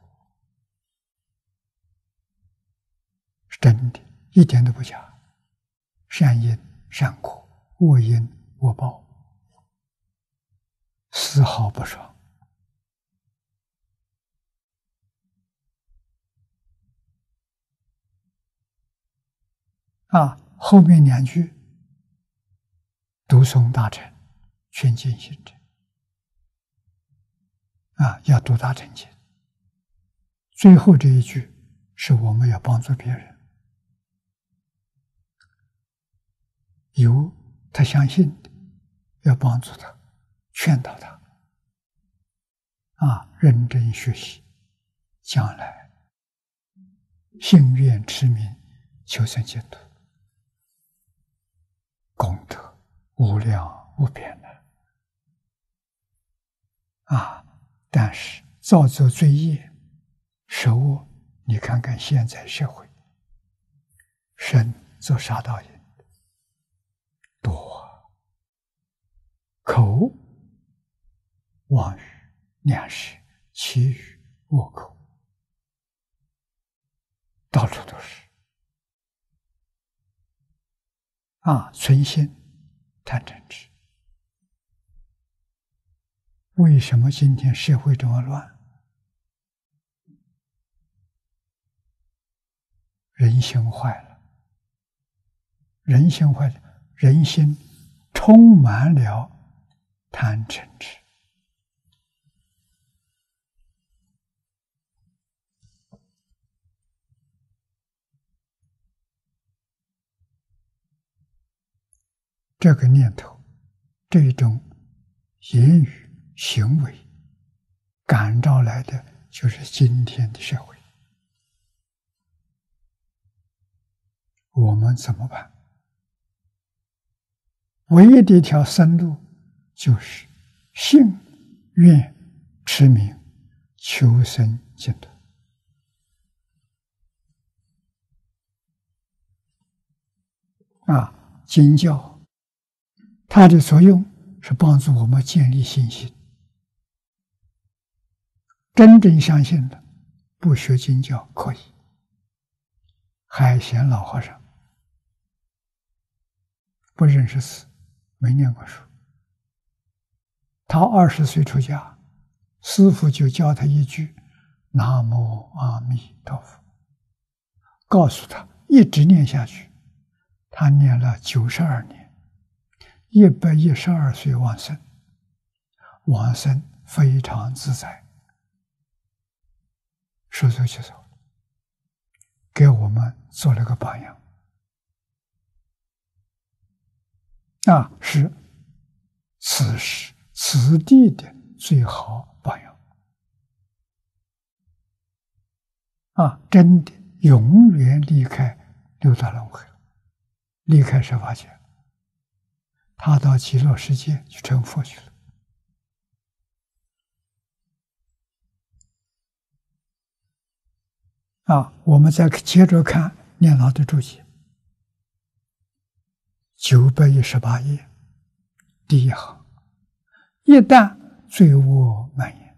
是真的，一点都不假。善因善果，恶因恶报，丝毫不爽。后面两句读诵大乘，劝进行者要读大乘经。最后这一句是我们要帮助别人，有他相信的，要帮助他，劝导他认真学习，将来信愿持名，求生净土，功德无量无边的但是造作罪业十恶，你看看现在社会，身做杀盗淫多，口妄语两舌绮语恶口，到处都是存心贪嗔痴。为什么今天社会这么乱？人心坏了，人心坏了，人心充满了贪嗔痴。这个念头，这种言语行为感召来的，就是今天的社会。我们怎么办？唯一的一条生路，就是信愿持名，求生净土。经教它的作用是帮助我们建立信心。真正相信的，不学经教可以。海贤老和尚不认识字，没念过书，他20岁出家，师父就教他一句南无阿弥陀佛，告诉他一直念下去。他念了92年，112岁往生，往生非常自在，说走就走，给我们做了个榜样。是此时此地的最好榜样。真的永远离开六道轮回了，离开十法界，他到极乐世界去成佛去了。我们再接着看念老的注解，918页第一行，一旦罪恶蔓延，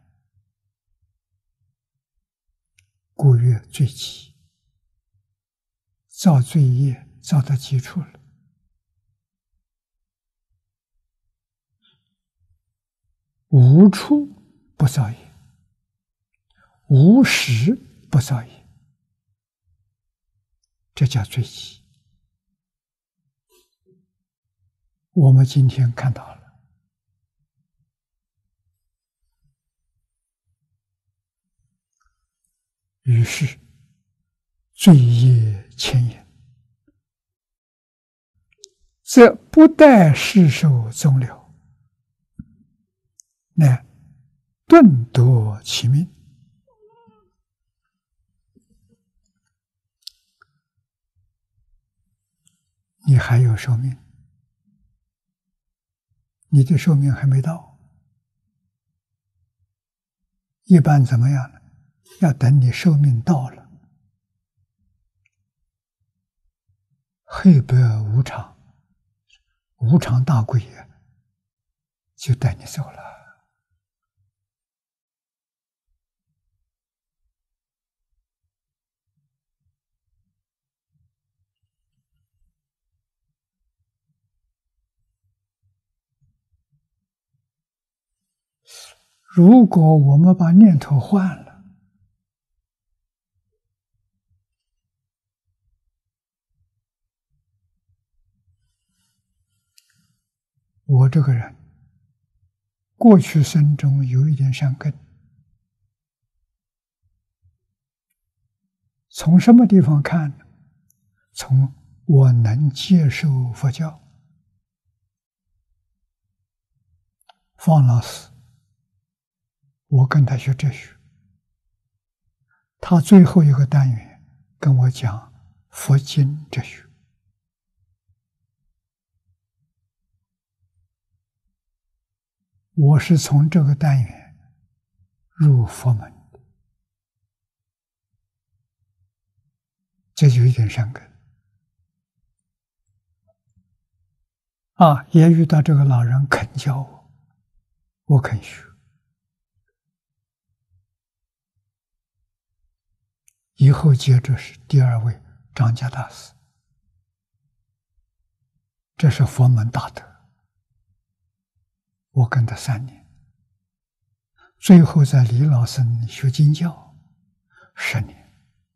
故曰罪极，造罪业造到极处了。无处不造业，无时不造业。 这叫追击。我们今天看到了，于是罪业牵引，则不待世受终了，乃顿夺其命。你还有寿命，你的寿命还没到。一般怎么样呢？要等你寿命到了，黑白无常，无常大鬼也就带你走了。如果我们把念头换了，我这个人过去生中有一点善根，从什么地方看呢？从我能接受佛教。方老师，我跟他学哲学，他最后一个单元跟我讲佛经哲学。我是从这个单元入佛门的，这就一点善根。也遇到这个老人肯教我，我肯学。以后接着是第二位张家大师，这是佛门大德，我跟他3年，最后在李老僧学经教10年。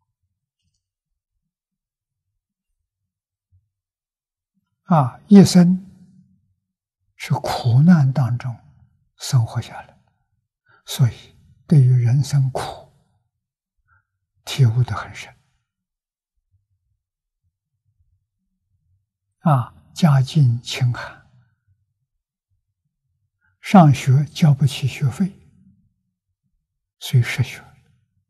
一生是苦难当中生活下来，所以对于人生苦体悟得很深。家境清寒，上学交不起学费，所以失学了。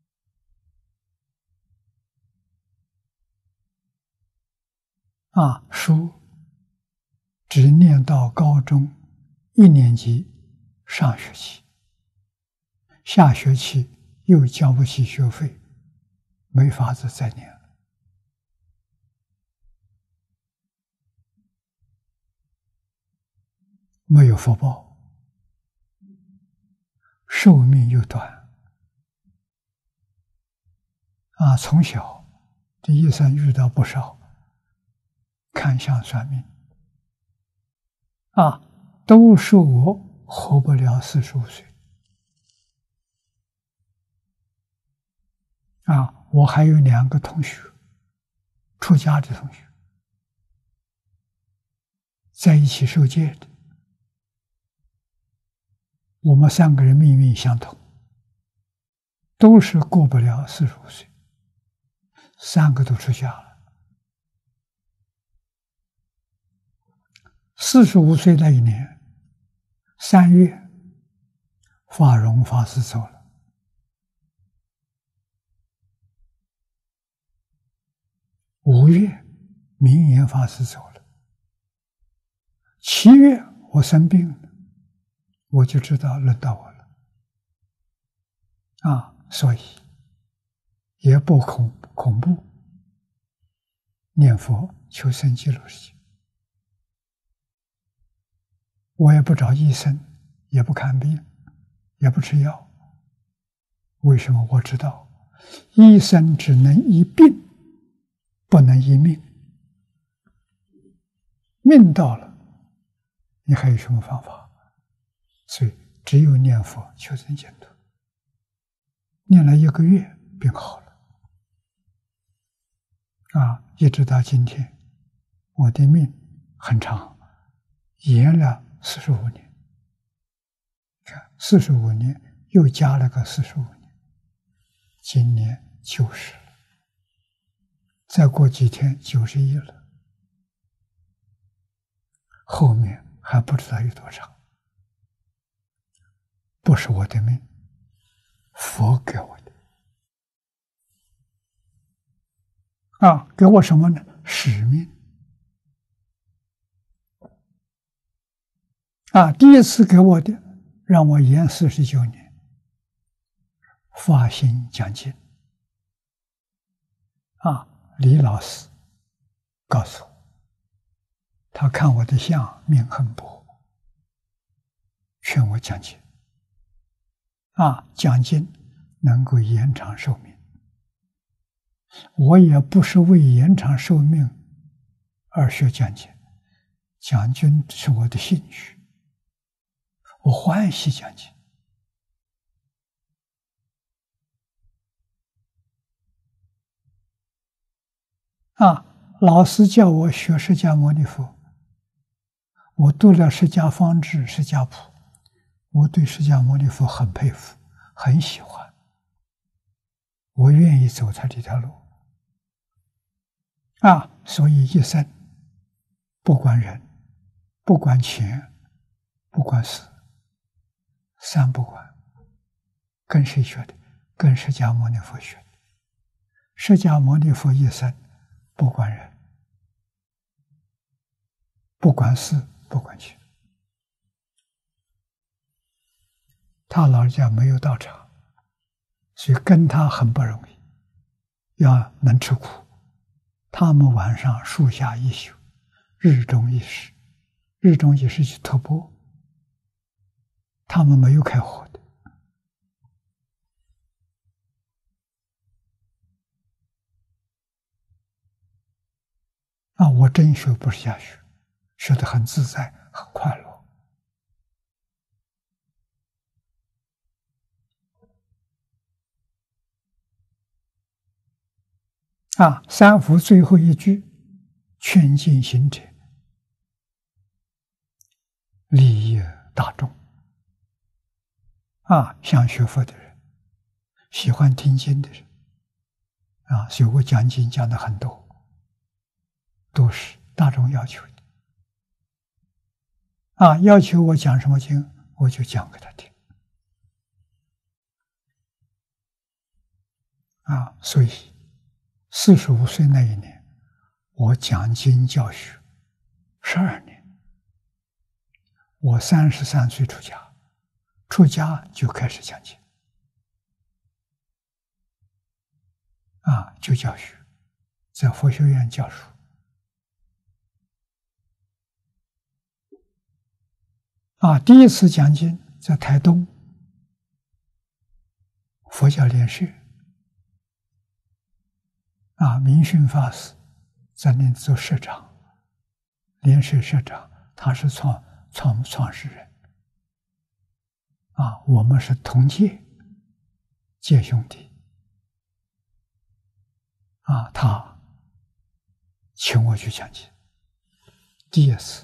书只念到高中1年级上学期，下学期又交不起学费，没法子再念了。没有福报，寿命又短。从小这医生遇到不少看相算命，都说我活不了45岁。我还有2个同学，出家的同学，在一起受戒的，我们3个人命运相同，都是过不了45岁，3个都出家了。45岁那一年3月，法融法师走了。5月，明言法师走了。7月，我生病了，我就知道轮到我了。所以也不恐怖，念佛求生极乐世界。我也不找医生，也不看病，也不吃药。为什么？我知道医生只能医病，不能医命。命到了，你还有什么方法？所以只有念佛求生净土。念了1个月，病好了。 一直到今天，我的命很长，延了45年。看45年，又加了个45年，今年90了，再过几天91了，后面还不知道有多长。不是我的命，佛给我的。给我什么呢？使命。第一次给我的，让我延49年，发心讲经。李老师告诉我，他看我的相命很薄，劝我讲经。讲经能够延长寿命。我也不是为延长寿命而学讲经，讲经是我的兴趣，我欢喜讲经。老师叫我学释迦牟尼佛，我读了释迦方志、释迦谱，我对释迦牟尼佛很佩服，很喜欢，我愿意走他这条路。所以一生不管人，不管钱，不管事，三不管。跟谁学的？跟释迦牟尼佛学的。释迦牟尼佛一生不管人，不管事，不管钱。他老人家没有道场，所以跟他很不容易，要能吃苦。他们晚上树下一宿，日中一时，日中一时去托钵，他们没有开火的。我真学不是瞎学，学得很自在，很快乐。三福最后一句，劝进行者，利益大众。想学佛的人，喜欢听经的人，所以我讲经讲的很多，都是大众要求的。要求我讲什么经，我就讲给他听。所以45岁那一年，我讲经教学12年。我33岁出家，出家就开始讲经，就教学，在佛学院教书。第一次讲经在台东佛教联社。明训法师在那做社长，联社社长，他是创始人。我们是同届兄弟。他请我去讲经，第一次。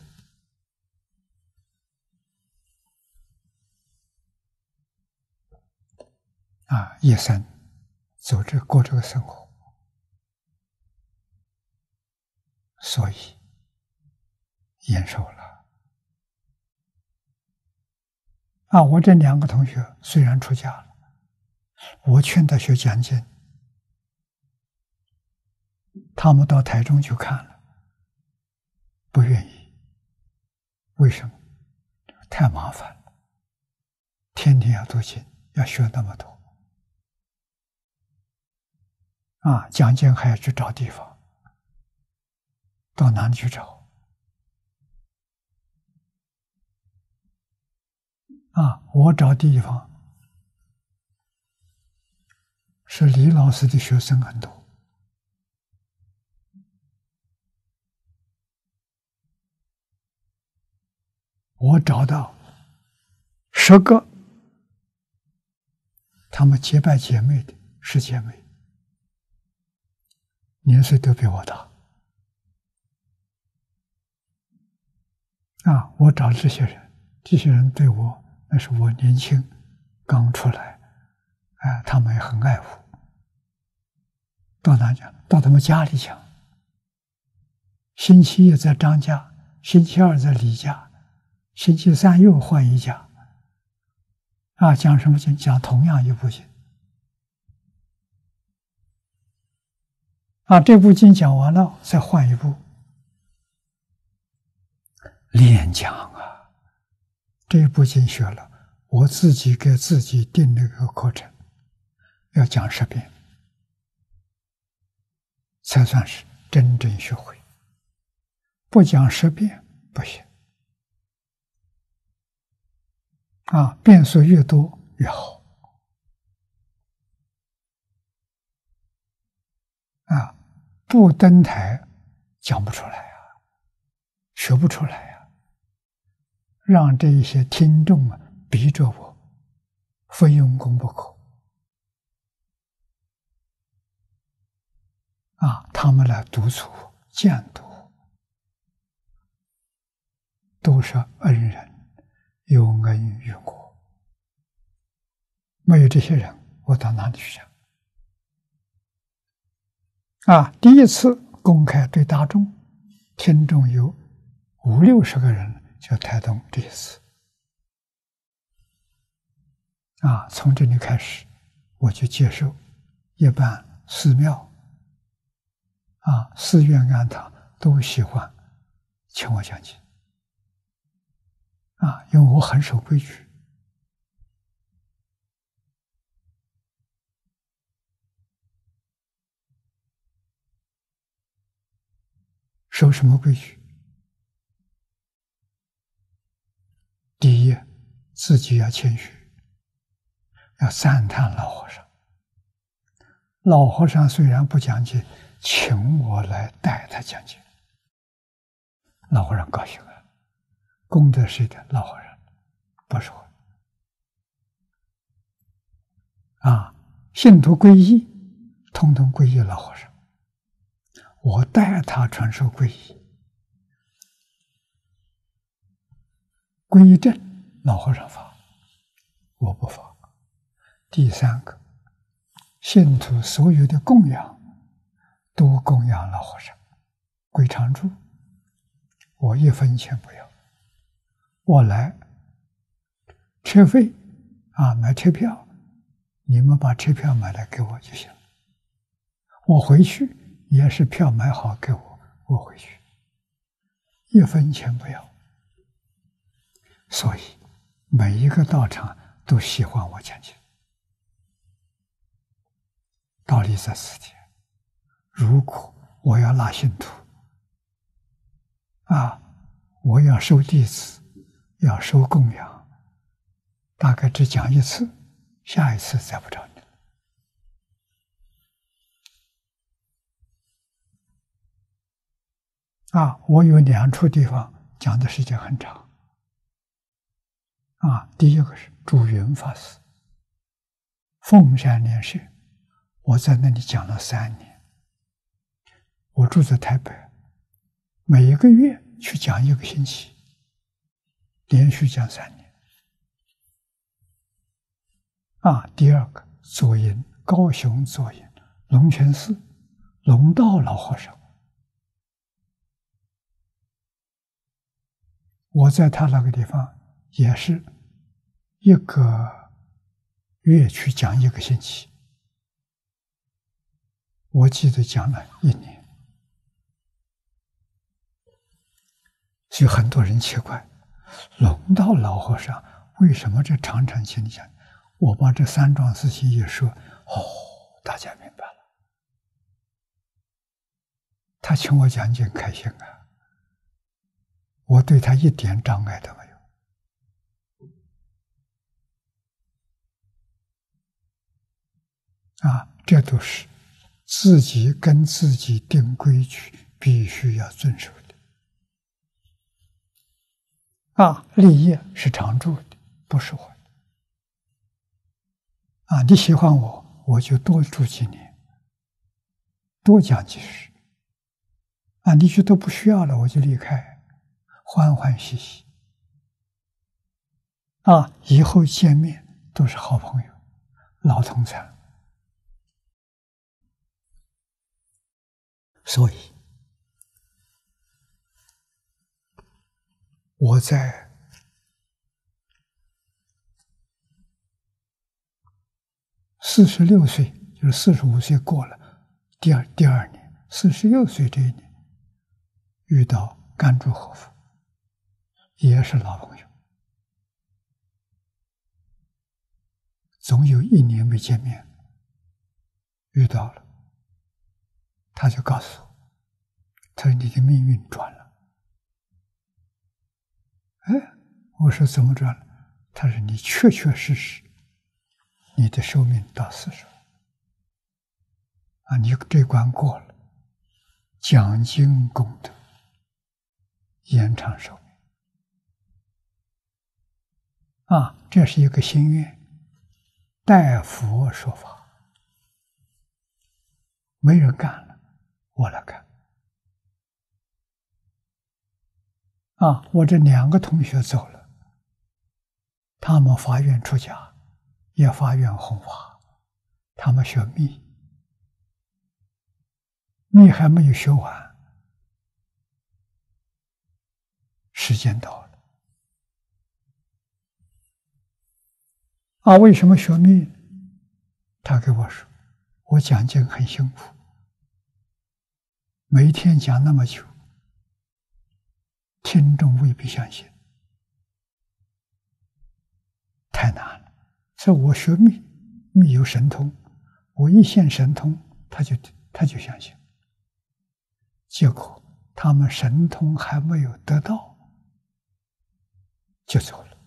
一生过这个生活。所以延寿了。我这2个同学虽然出家了，我劝他学讲经，他们到台中去看了，不愿意。为什么？太麻烦了，天天要读经，要学那么多。讲经还要去找地方，到哪里去找？我找地方是李老师的学生很多，我找到10个他们结拜姐妹的，是姐妹， 年岁都比我大。我找这些人，这些人对我，那是我年轻刚出来，他们也很爱护。到哪讲？到他们家里讲。星期一在张家，星期二在李家，星期三又换一家。讲什么经？讲同样一部经。这部经讲完了，再换一部。练讲啊，这部经学了，我自己给自己定了个课程，要讲10遍，才算是真正学会。不讲10遍不行。遍数越多越好。不登台讲不出来学不出来让这一些听众逼着我，非用功不可。他们来督促我、监督我，都是恩人，有恩于我。没有这些人，我到哪里去讲？第一次公开对大众，听众有50-60个人，就台东这一次。从这里开始，我就接受一般寺庙、寺院庵堂都喜欢请我讲经。因为我很守规矩。守什么规矩？第一，自己要谦虚，要赞叹老和尚。老和尚虽然不讲经，请我来带他讲经，老和尚高兴了。功德谁的？老和尚，不是我。信徒皈依，统统皈依老和尚。我带他传授皈依，皈依正，老和尚发，我不发。第三个，信徒所有的供养都供养老和尚，归常住，我1分钱不要。我来车费买车票，你们把车票买来给我就行。我回去也是票买好给我，我回去1分钱不要。所以每一个道场都喜欢我讲经。道理在此地。如果我要拉信徒我要收弟子，要收供养，大概只讲1次，下一次再不找你了。我有2处地方讲的时间很长。第一个是住云法师，凤山莲社，我在那里讲了3年。我住在台北，每一个月去讲1个星期，连续讲3年。第二个左营，高雄左营龙泉寺，龙道老和尚，我在他那个地方也是1个月去讲1个星期，我记得讲了1年。所以很多人奇怪，龙道老和尚为什么这常常请你讲？我把这3桩事情一说，大家明白了。他请我讲经开心我对他一点障碍都没有。这都是自己跟自己定规矩，必须要遵守的。立业是常住的，不是我的。你喜欢我，我就多住几年； 多讲几十。啊，你觉得不需要了，我就离开，欢欢喜喜。啊，以后见面都是好朋友，老同参。所以，我在46岁，就是45岁过了，第二年，46岁这一年，遇到甘珠和夫，也是老朋友，总有1年没见面，遇到了，他就告诉我，他说你的命运转了。哎，我说怎么转了？他说你确确实实，你的寿命到40了。啊，你这关过了，讲经功德，延长寿命。啊，这是一个心愿，代佛说法，没人干了，我来干。啊，我这2个同学走了，他们发愿出家，也发愿弘法，他们学密，密还没有学完，时间到了。啊，为什么学密？他给我说，我讲经很辛苦，每天讲那么久，听众未必相信，太难了。所以我学密，密有神通，我一现神通，他就相信。结果他们神通还没有得到，就走了。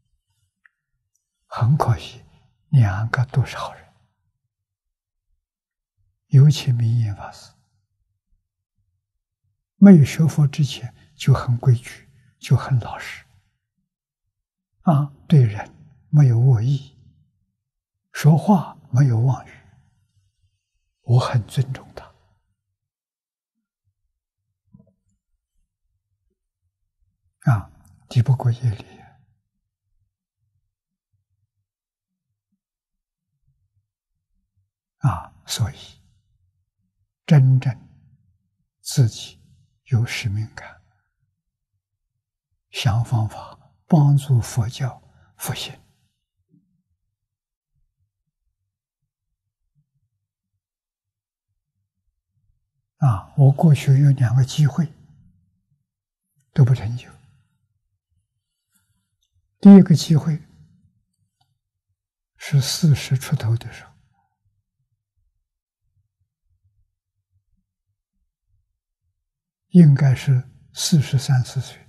很可惜，2个都是好人，尤其明眼法师，没有学佛之前就很规矩，就很老实，啊，对人没有恶意，说话没有妄语，我很尊重他。啊，敌不过业力。啊，所以真正自己有使命感，想方法帮助佛教复兴。啊，我过去有2个机会都不成就。第一个机会是40出头的时候，应该是43、4岁，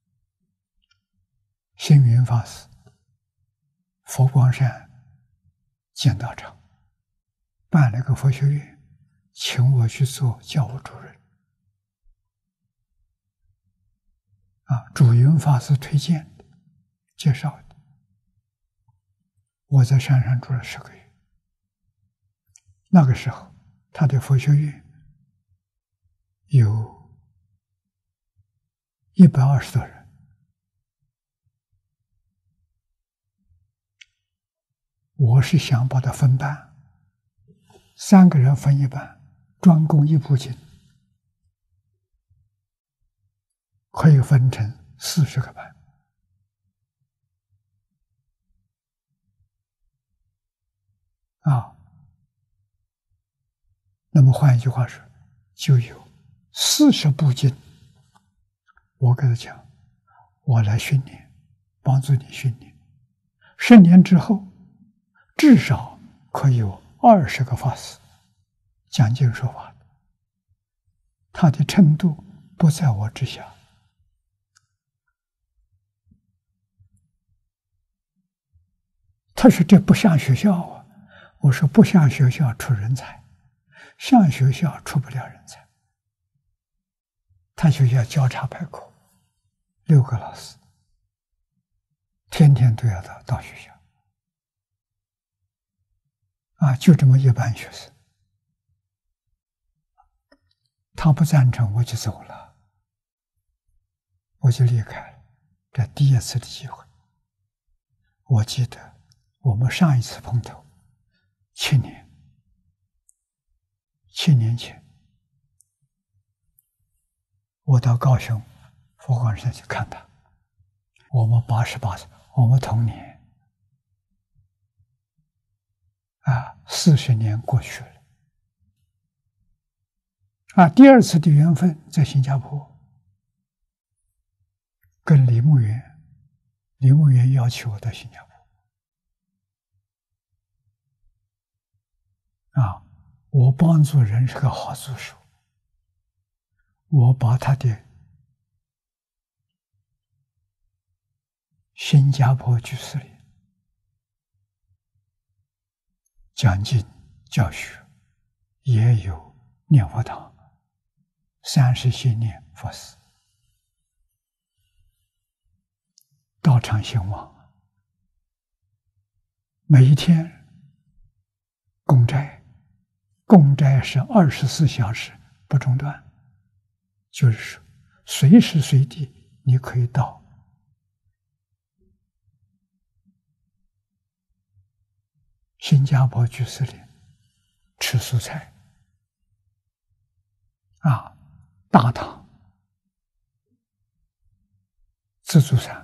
星云法师佛光山建道场办了个佛学院，请我去做教务主任。啊，主云法师推荐的，介绍的。我在山上住了10个月。那个时候，他的佛学院有120多人。我是想把它分班，3个人分一班，专攻一部经，可以分成40个班。啊，那么换一句话说，就有40部经。我跟他讲，我来训练，帮助你训练。10年之后，至少可以有20个法师讲经说法的，他的程度不在我之下。他说这不像学校啊，我说不像学校出人才，像学校出不了人才。他学校交叉排课，6个老师，天天都要到学校。啊，就这么一班学生， 他不赞成，我就走了，我就离开了。这第一次的机会，我记得我们上一次碰头7年前，我到高雄佛光山去看他，我们88岁，我们同年，40年过去了。第二次的缘分在新加坡，跟李牧原邀请我到新加坡。我帮助人是个好助手，我把他的新加坡居士里讲经教学，也有念佛堂，30些年佛寺，道场兴旺，每一天供斋，供斋是24小时不中断，就是说随时随地你可以到新加坡居士里吃素菜，大堂自助餐，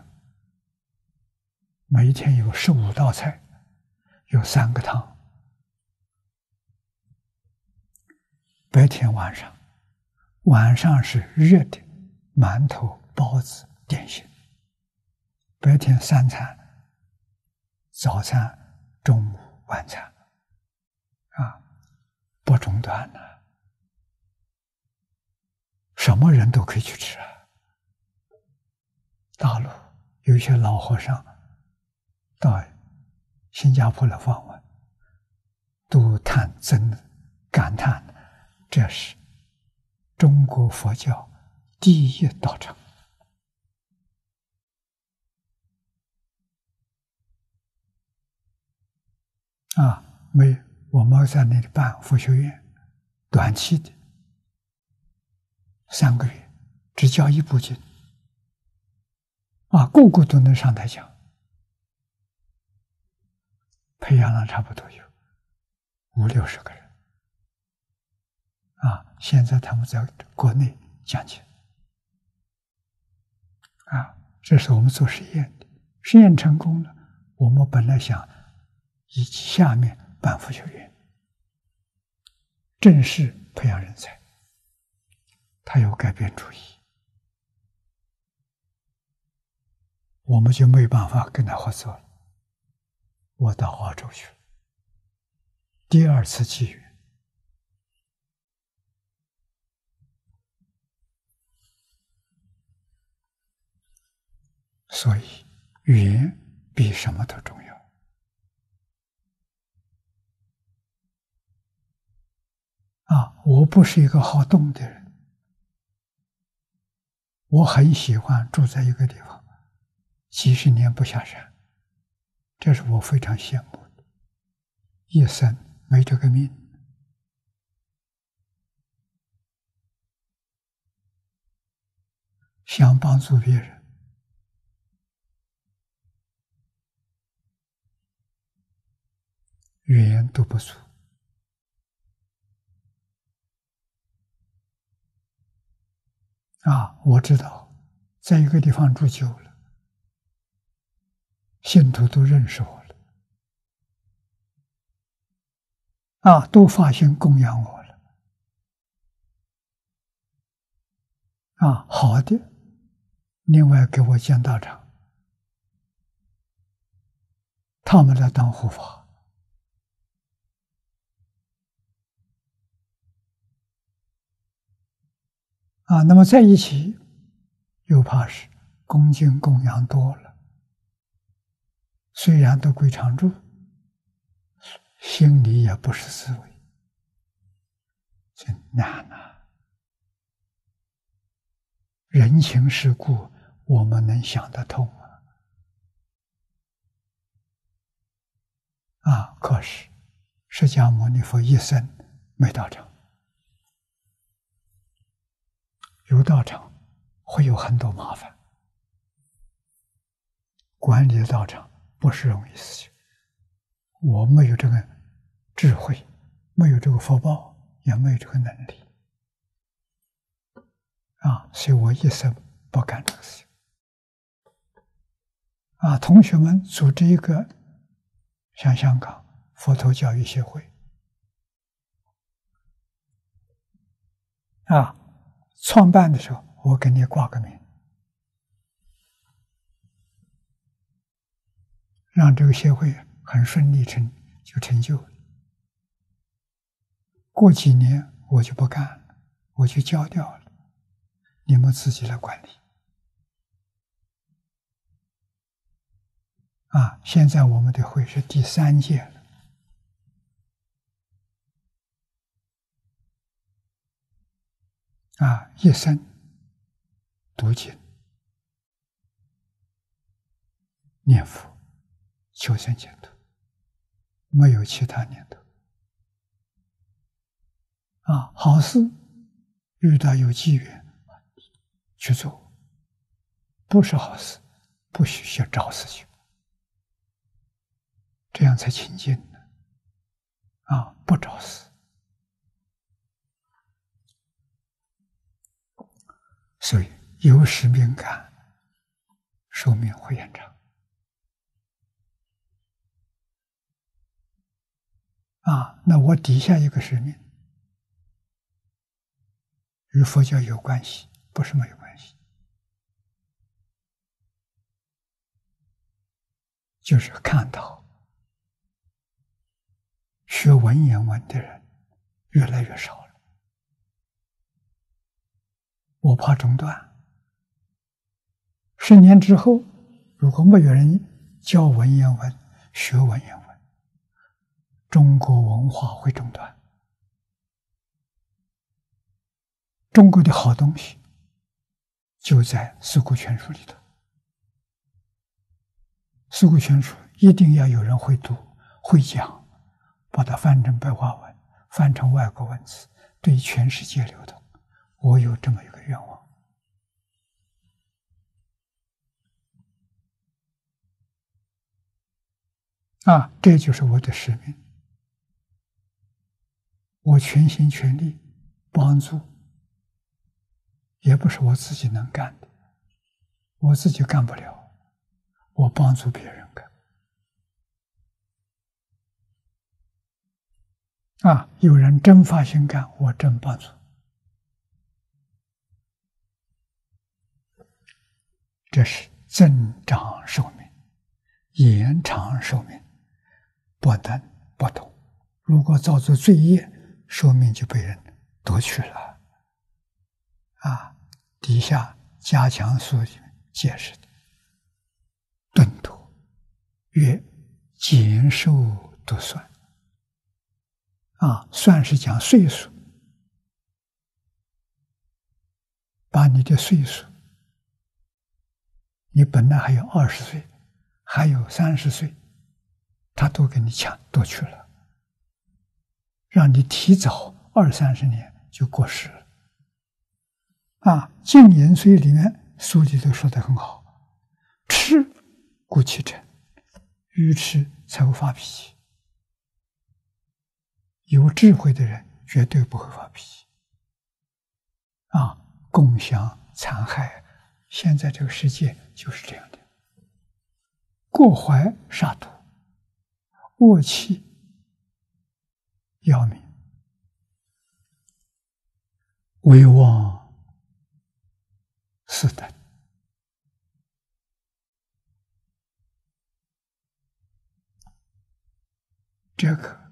每一天有15道菜，有3个汤。白天晚上是热的馒头、包子、点心。白天3餐，早餐、中午、晚餐，不中断的，什么人都可以去吃。大陆有一些老和尚到新加坡来访问，都感叹这是中国佛教第一道场。我们在那里办佛学院，短期的3个月，只教1部经，个个都能上台讲，培养了差不多有50-60个人。现在他们在国内讲经。这是我们做实验的，实验成功了，我们本来想以下面办佛学院，正式培养人才，他有改变主意，我们就没办法跟他合作了。我到澳洲去了，第2次机缘。所以缘比什么都重要。我不是一个好动的人，我很喜欢住在一个地方几十年不下山，这是我非常羡慕的，一生没这个命。想帮助别人，缘都不足。我知道在一个地方住久了，信徒都认识我了，都发心供养我了。好的，另外给我建道场，他们来当护法。那么在一起，又怕是恭敬供养多了，虽然都归常住，心里也不是滋味，这难啊！人情世故，我们能想得通可是释迦牟尼佛一生没道场。 有道场会有很多麻烦，管理道场不是容易事情。我没有这个智慧，没有这个福报，也没有这个能力所以我一生不干这个事情同学们组织一个像香港佛陀教育协会创办的时候我给你挂个名，让这个协会很顺利就成就了。过几年我就不干了，我就交掉了，你们自己来管理现在我们的会是第3届了一生读经、念佛、求生净土，没有其他念头好事遇到有机缘去做，不是好事不许去找事情，这样才清净呢不找事。所以有使命感，寿命会延长那我底下一个使命与佛教有关系，不是没有关系，就是看到学文言文的人越来越少了，我怕中断。10年之后，如果没有人教文言文、学文言文，中国文化会中断。中国的好东西就在四库全书里头，四库全书一定要有人会读、会讲，把它翻成白话文，翻成外国文字，对全世界流通。我有这么一个愿望这就是我的使命。我全心全力帮助，也不是我自己能干的，我自己干不了，我帮助别人干有人真发心干，我真帮助。这是增长寿命、延长寿命，不能不懂。如果造作罪业，寿命就被人夺去了底下加强书里面解释的顿陀曰减寿度算算是讲岁数，把你的岁数，你本来还有20岁，还有30岁，他都给你夺去了，让你提早20-30年就过世了净言税里面书里头说得很好，痴故其嗔，愚痴才会发脾气。有智慧的人绝对不会发脾气共享残害，现在这个世界就是这样的，过怀杀毒，恶气要命，威望四等。这个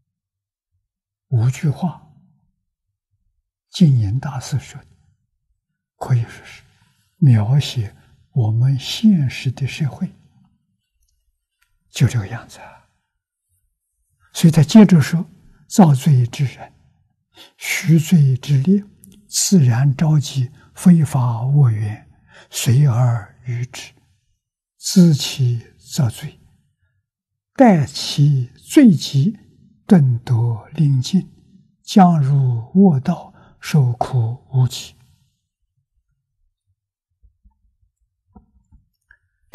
5句话，净言大师说的，可以说是描写我们现实的社会，就这个样子所以他接着说：造罪之人，虚罪之劣，自然召集非法恶缘，随而与之，知其造罪，待其罪极，顿夺临尽，将入恶道，受苦无期。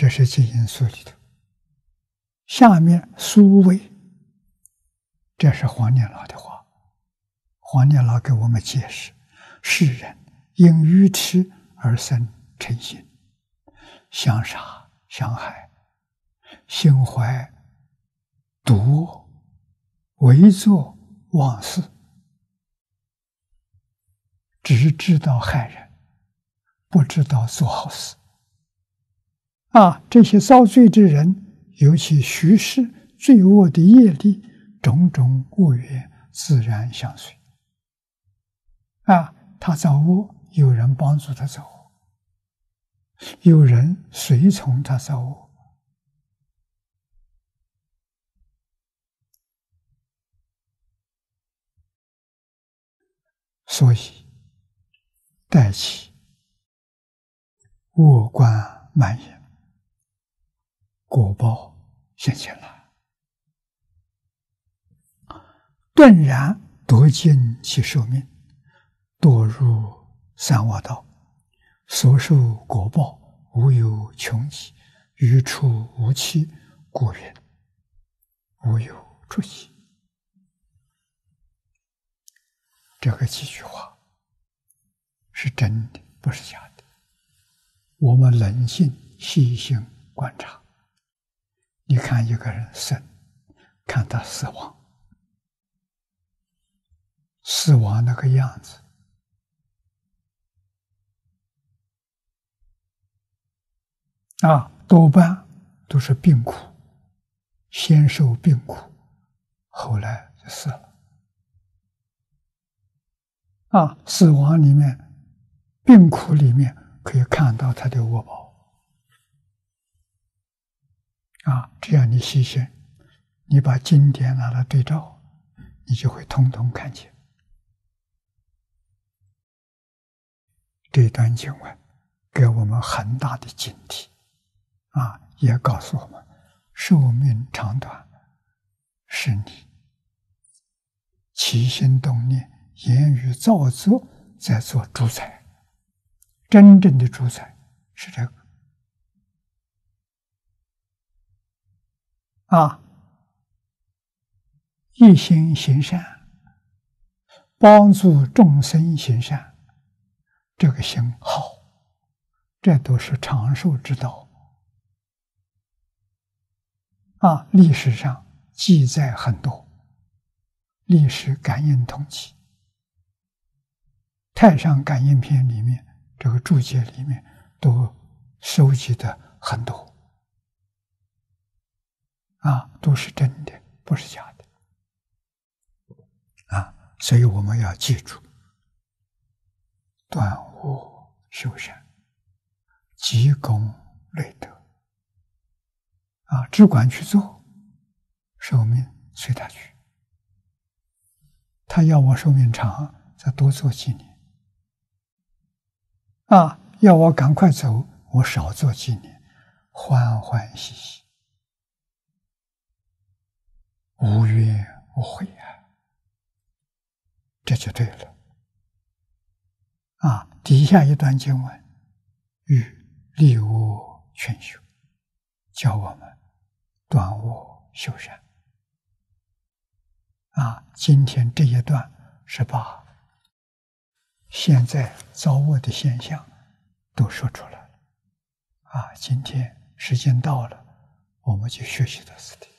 这是经因素里头。下面苏谓，这是黄念老的话。黄念老给我们解释：世人因愚痴而生嗔心，相杀相害，心怀毒恶，为作妄事，只知道害人，不知道做好事。这些遭罪之人，尤其虚世罪恶的业力，种种恶缘自然相随。他造恶，有人帮助他造恶，有人随从他造恶。所以待其恶贯满盈，果报现前了，顿然夺尽其寿命，堕入三恶道，所受果报无有穷极，余处无期，故云无有出期。这个几句话是真的，不是假的。我们冷静细心观察，你看一个人生，看他死亡，死亡那个样子，多半都是病苦，先受病苦，后来就死了。死亡里面，病苦里面可以看到他的恶报。这样你细心，你把经典拿来对照，你就会通通看见。这段经文给我们很大的警惕，也告诉我们，寿命长短是你起心动念、言语造作在做主宰，真正的主宰是这个。一心行善，帮助众生行善，这个心好，这都是长寿之道。历史上记载很多，历史感应统计，《太上感应篇》里面这个注解里面都收集的很多，都是真的，不是假的。所以我们要记住，断恶修善，积功累德，只管去做，寿命随他去。他要我寿命长，再多做几年；要我赶快走，我少做几年，欢欢喜喜，无怨无悔这就对了。底下一段经文，欲利恶劝修，教我们断恶修善。今天这一段是把现在造恶的现象都说出来了。今天时间到了，我们就学习到此地。